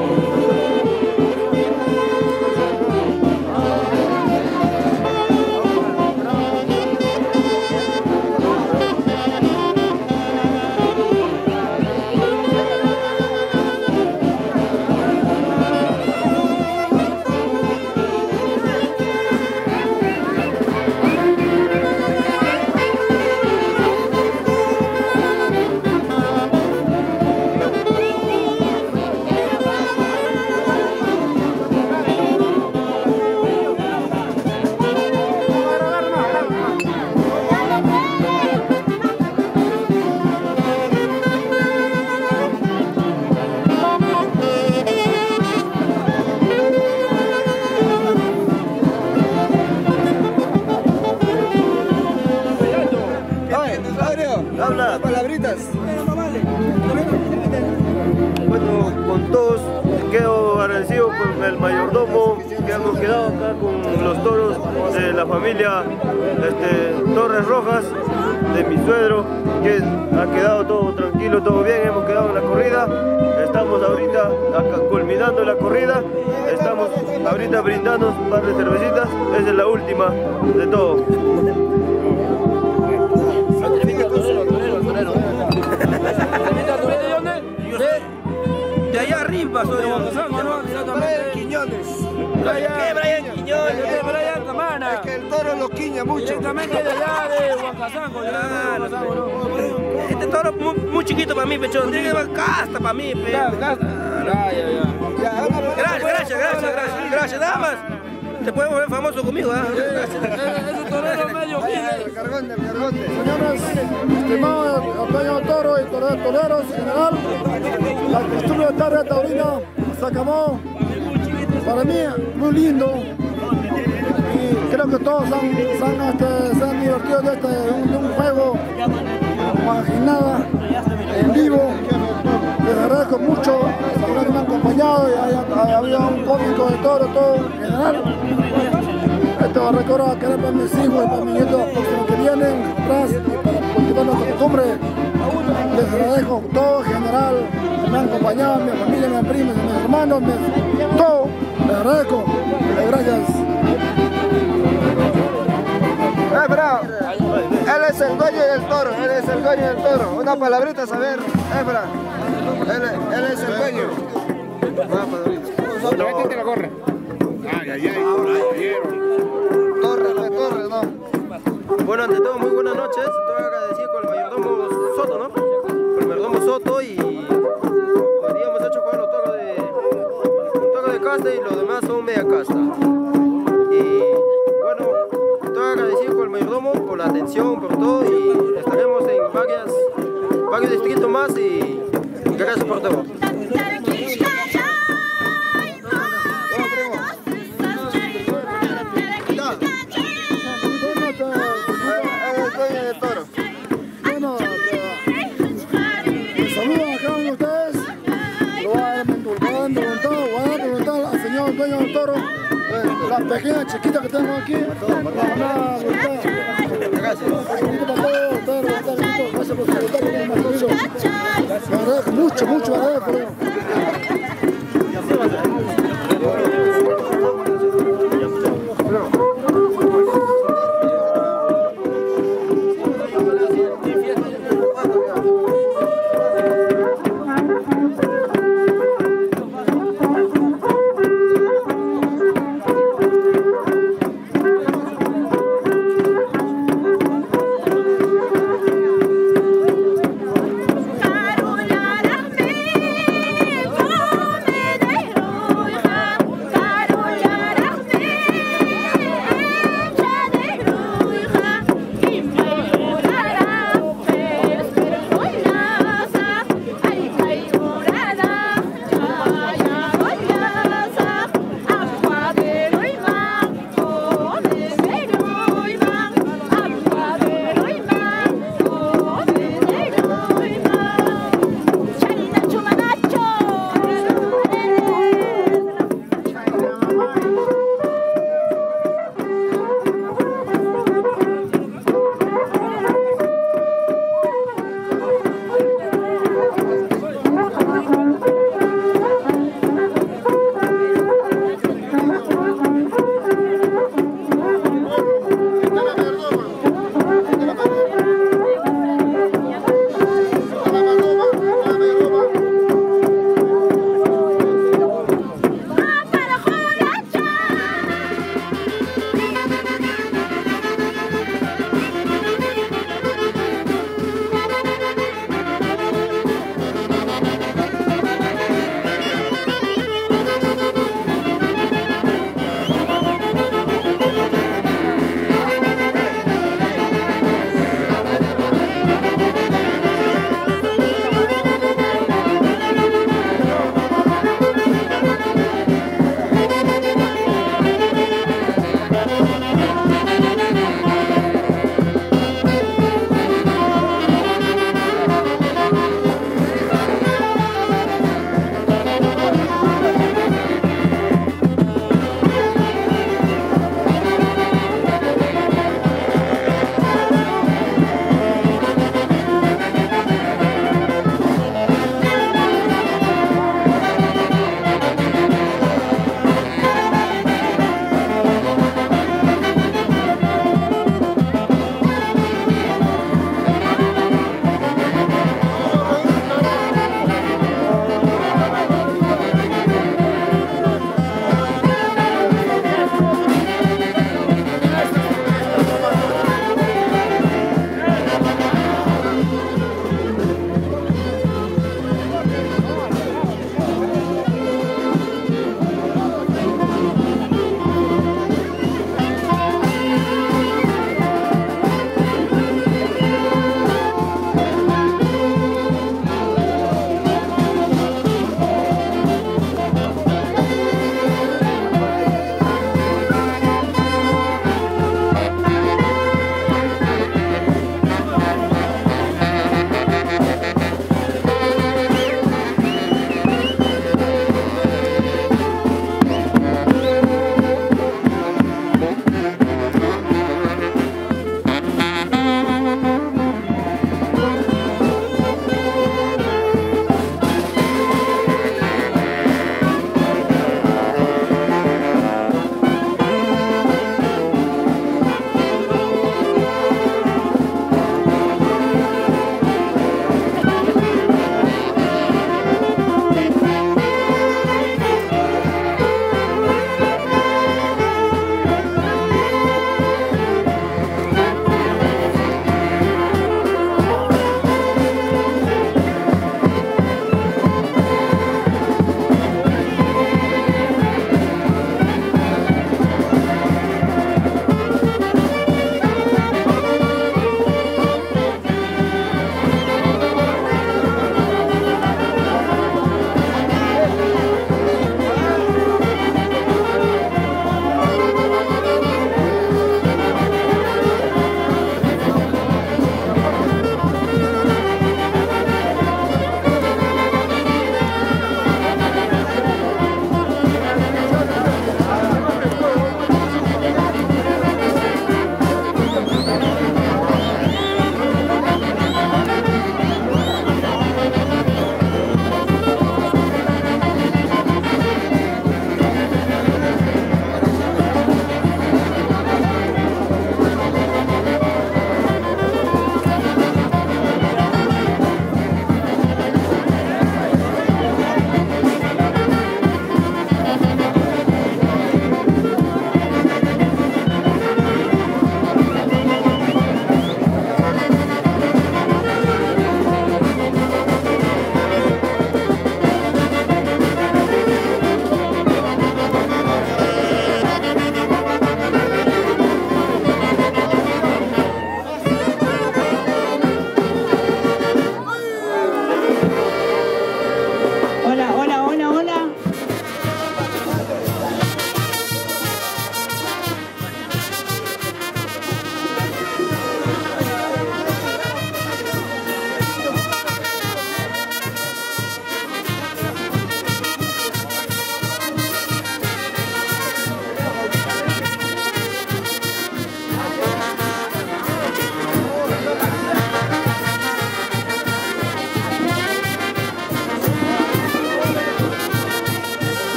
S15: Habla. Palabritas.
S4: Bueno, con todos quedo agradecido con el mayordomo que hemos quedado acá con los toros de la familia Torres Rojas, de mi suegro, que ha quedado todo tranquilo, todo bien, hemos quedado en la corrida. Estamos ahorita acá culminando la corrida, estamos ahorita brindando un par de cervecitas, esa es la última de todo.
S15: De allá arriba, soy de Huancazango, ¿no?
S9: Brian Quiñones.
S15: ¿Qué Brian Quiñones?
S9: Brian Camana. Es que el toro lo quiña mucho.
S15: Directamente de allá de Huancazango. Este toro muy chiquito para mí, pechón. Tiene casta para mí, pe. Gracias, nada más. Te puedes volver famoso conmigo, ¿ah?
S9: Es un torero medio el cargón.
S7: Señores, estimados dueños de toro y toreros en general, la costumbre de tarde taurina se acabó. Para mí, muy lindo. Y creo que todos se han divertido de un juego imaginada, en vivo. Les agradezco mucho, que me han acompañado y había un cómico de toro, todo en general. Esto va a recordar que era para mis hijos y para mis nietos que vienen atrás y para cultivar nuestra costumbre. Les agradezco todo en general, que me han acompañado, mi familia, mis primos, mis hermanos, todo. Les agradezco. Gracias.
S9: Bravo. Él es el dueño del toro, él es el dueño del toro. Una palabrita a saber, bravo. Él es el dueño. Una palabrita.
S5: Vete la corre.
S9: Torres, no.
S15: Bueno, ante todo, muy buenas noches. Estoy agradecido con el mayordomo Soto, ¿no? Con el mayordomo Soto y hoy día hemos hecho jugar los toros de casta y los demás son media casta. Y bueno, estoy agradecido con el mayordomo por la atención, por todo y estaremos en varios distritos más y gracias por todo.
S7: Dueño del toro, la pequeña chiquita que tengo aquí, gracias por su mucho,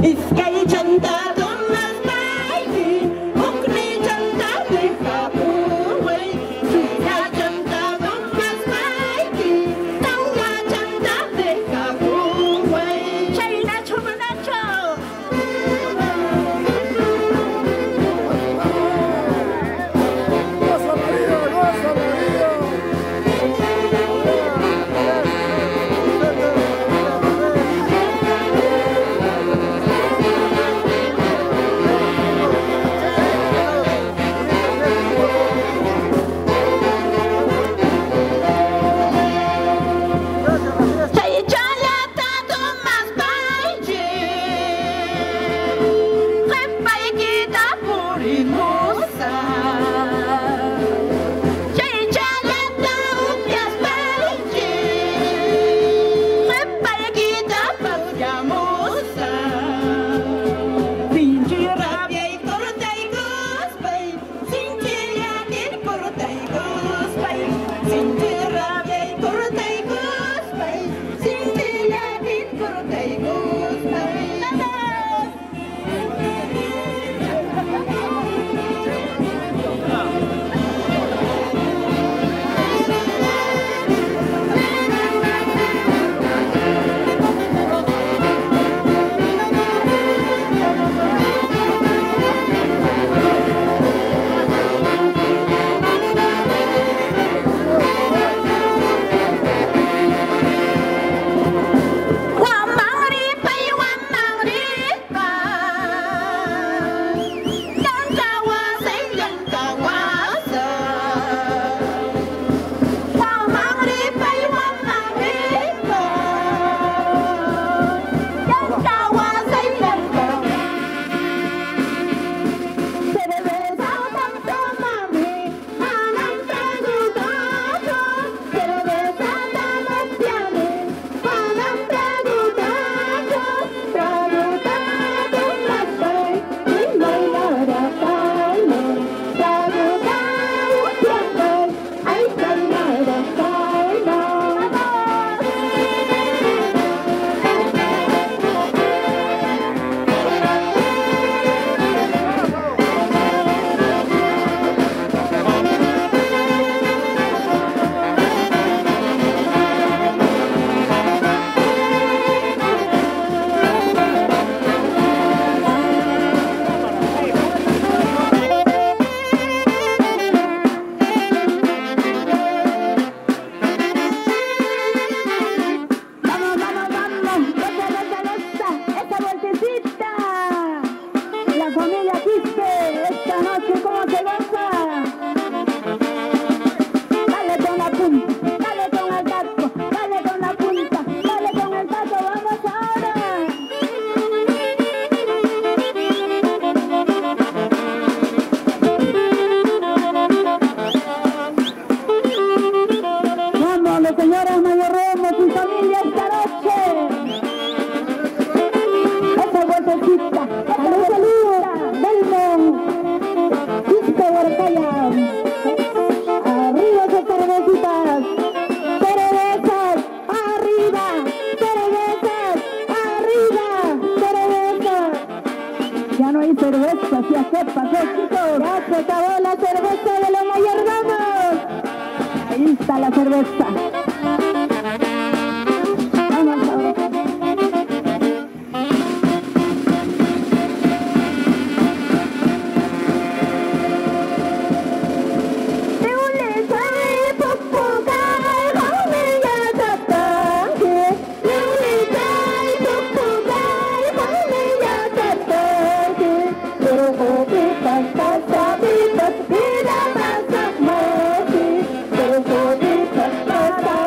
S16: Pero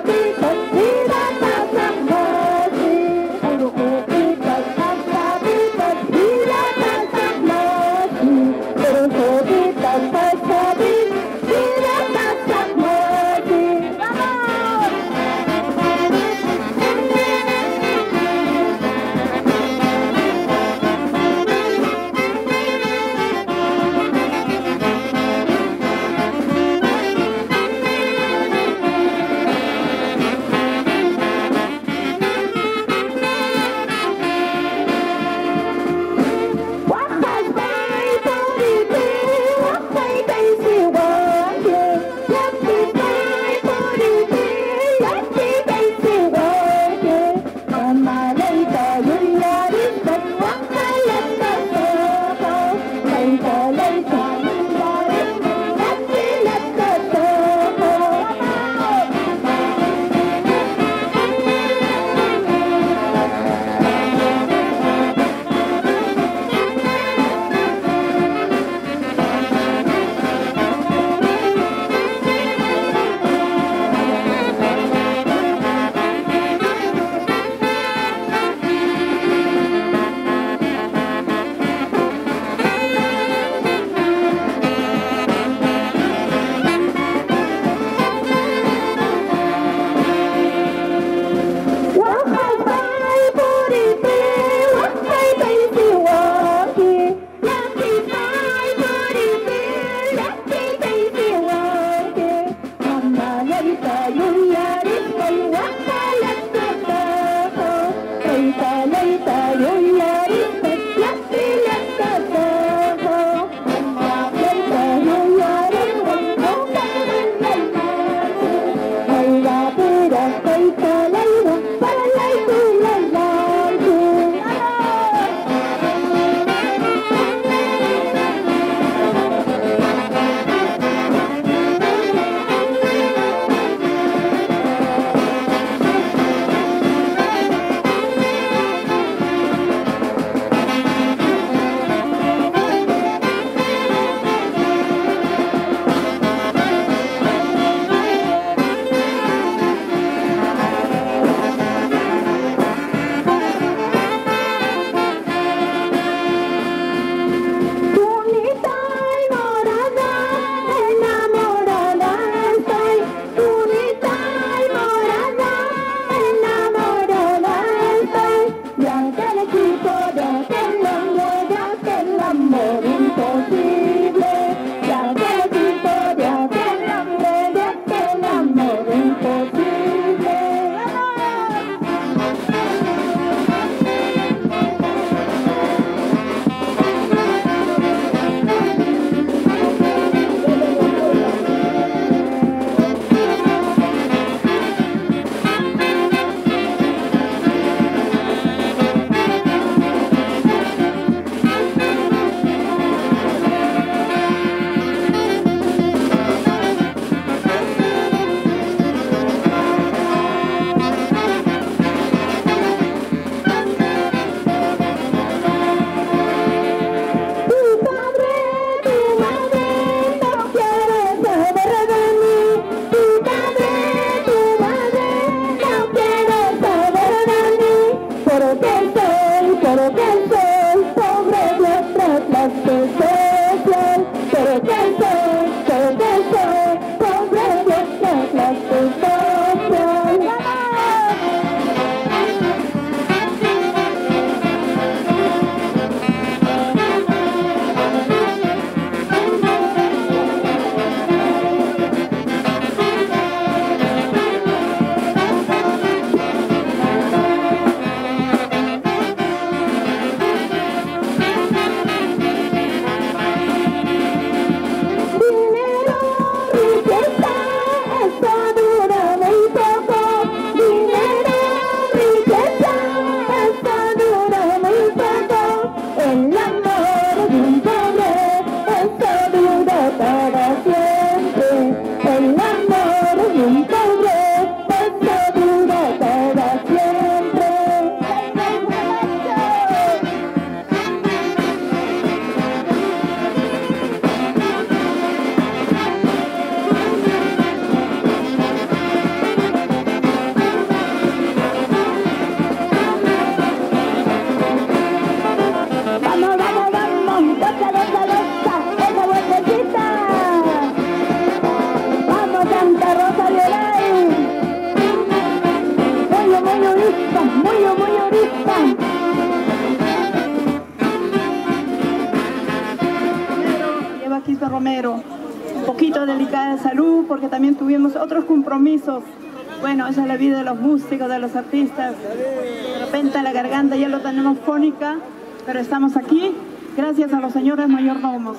S14: Romero, un poquito delicada de salud porque también tuvimos otros compromisos. Bueno, esa es la vida de los músicos, de los artistas. De repente la garganta ya lo tenemos fónica, pero estamos aquí gracias a los señores mayordomos.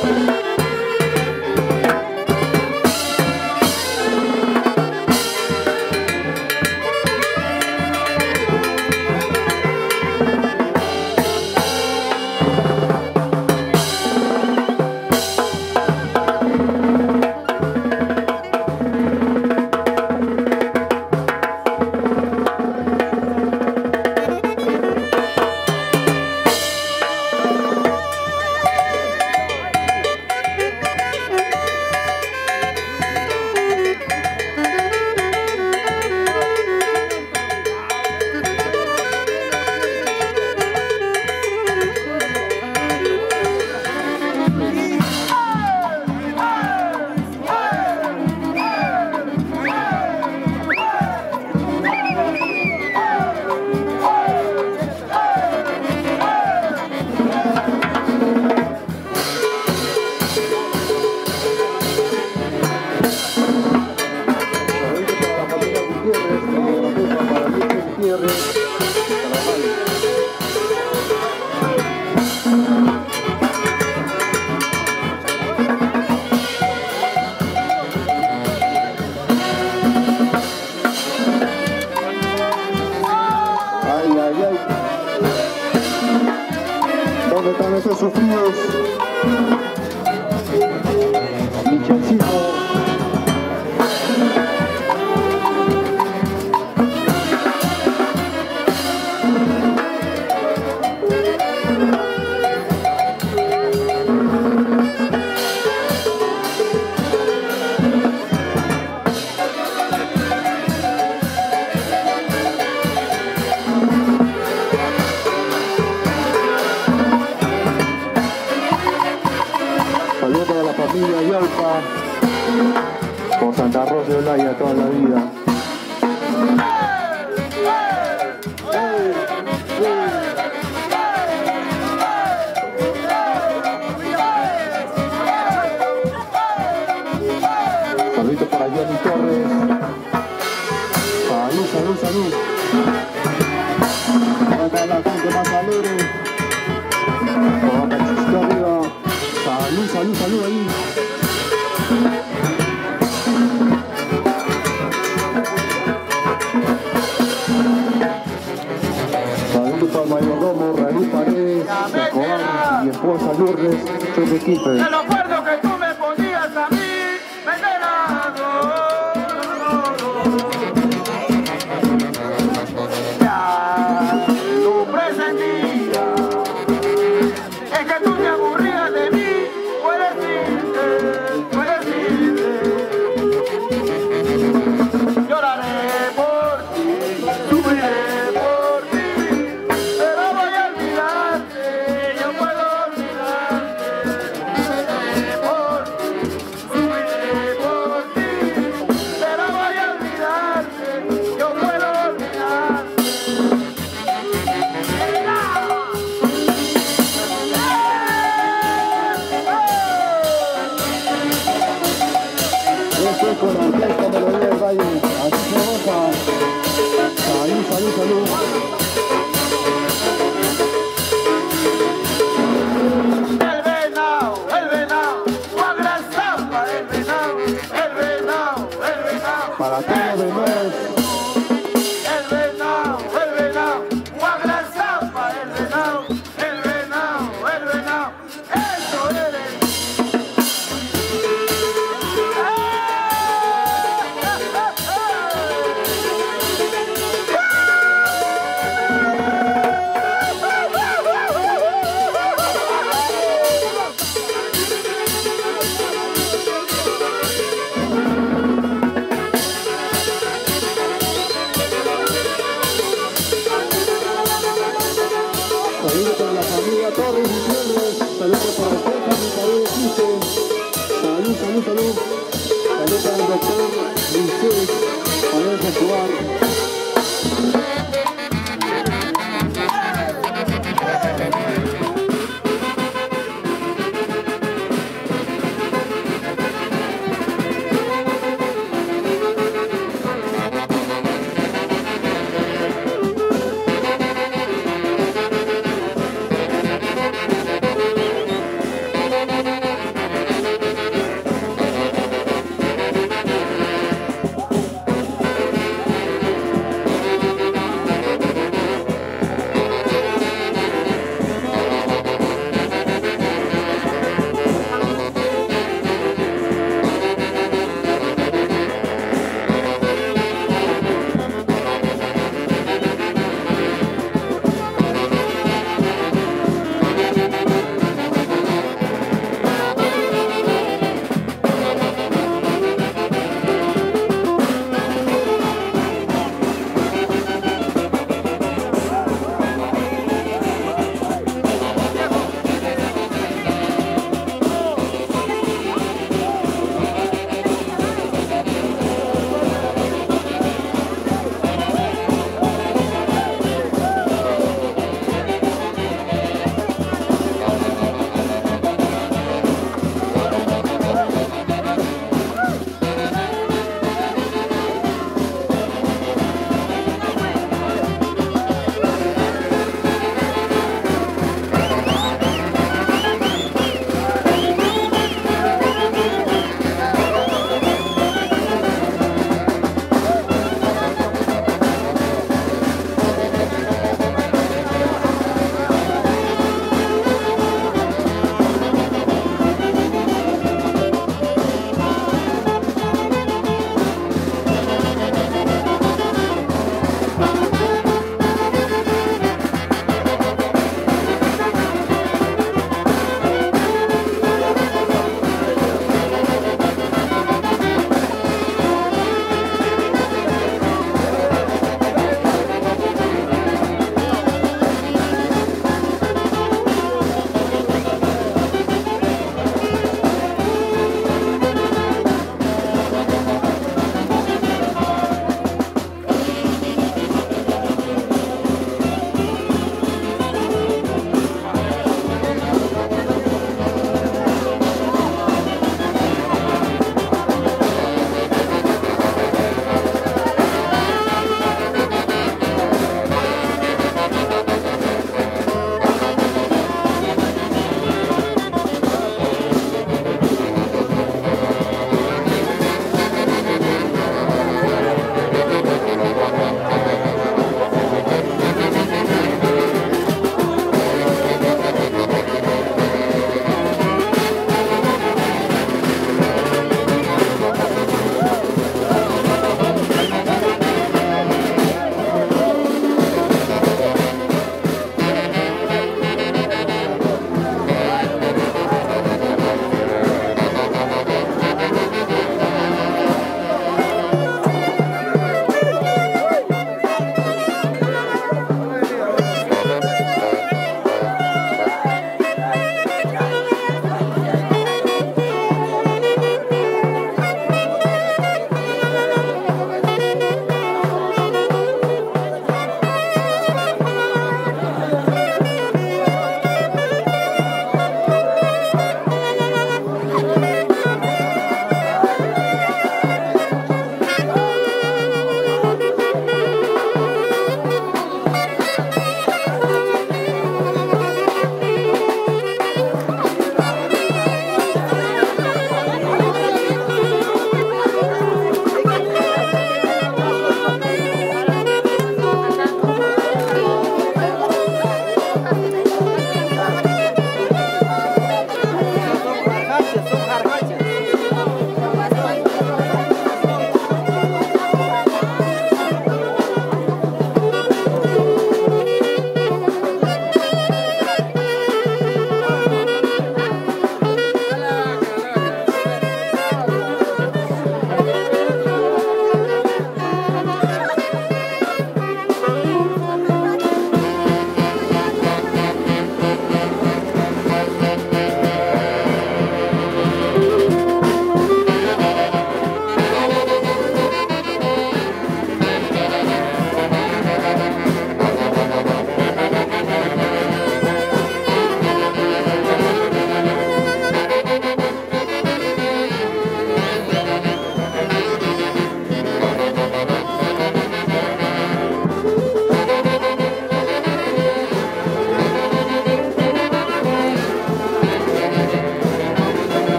S7: ¿Dónde están esos sufridos? Michelcito. Saludos a la familia Yalpa, con Santa Rosa de Olaya toda la vida. Saludos para Johnny Torres. Salud, salud, salud. Para la gente más alegre. Por la cachista arriba. Salud, salud, salud ahí. Saludos para el mayordomo, Raúl Paredes, Escobar, mi esposa Lourdes, Choque Quípe.
S16: De lo acuerdo que tú me ponías a mí, me ya, tú presentía, es que tú te aburrías de mí, puedes irte. Lloraré por ti, sufriré por ti, pero voy a olvidarte, yo puedo olvidarte. Lloraré por ti, sufriré por ti, pero voy a olvidarte, yo puedo olvidarte.
S7: Eso es con la orquesta Melodía del Valle. Así se goza. Salud, salud, salud.
S16: El venado, Juan Gran Zamba, el venado.
S7: Para todos los demás.
S16: El venado, Juan Gran Zamba, el venado. Eso eres.
S7: Saludos para la familia Torres Gutiérrez. Saludos para Estefan y Paredes Quiste. Salud, salud, salud. Saludos para el doctor Moisés Paredes Escobar.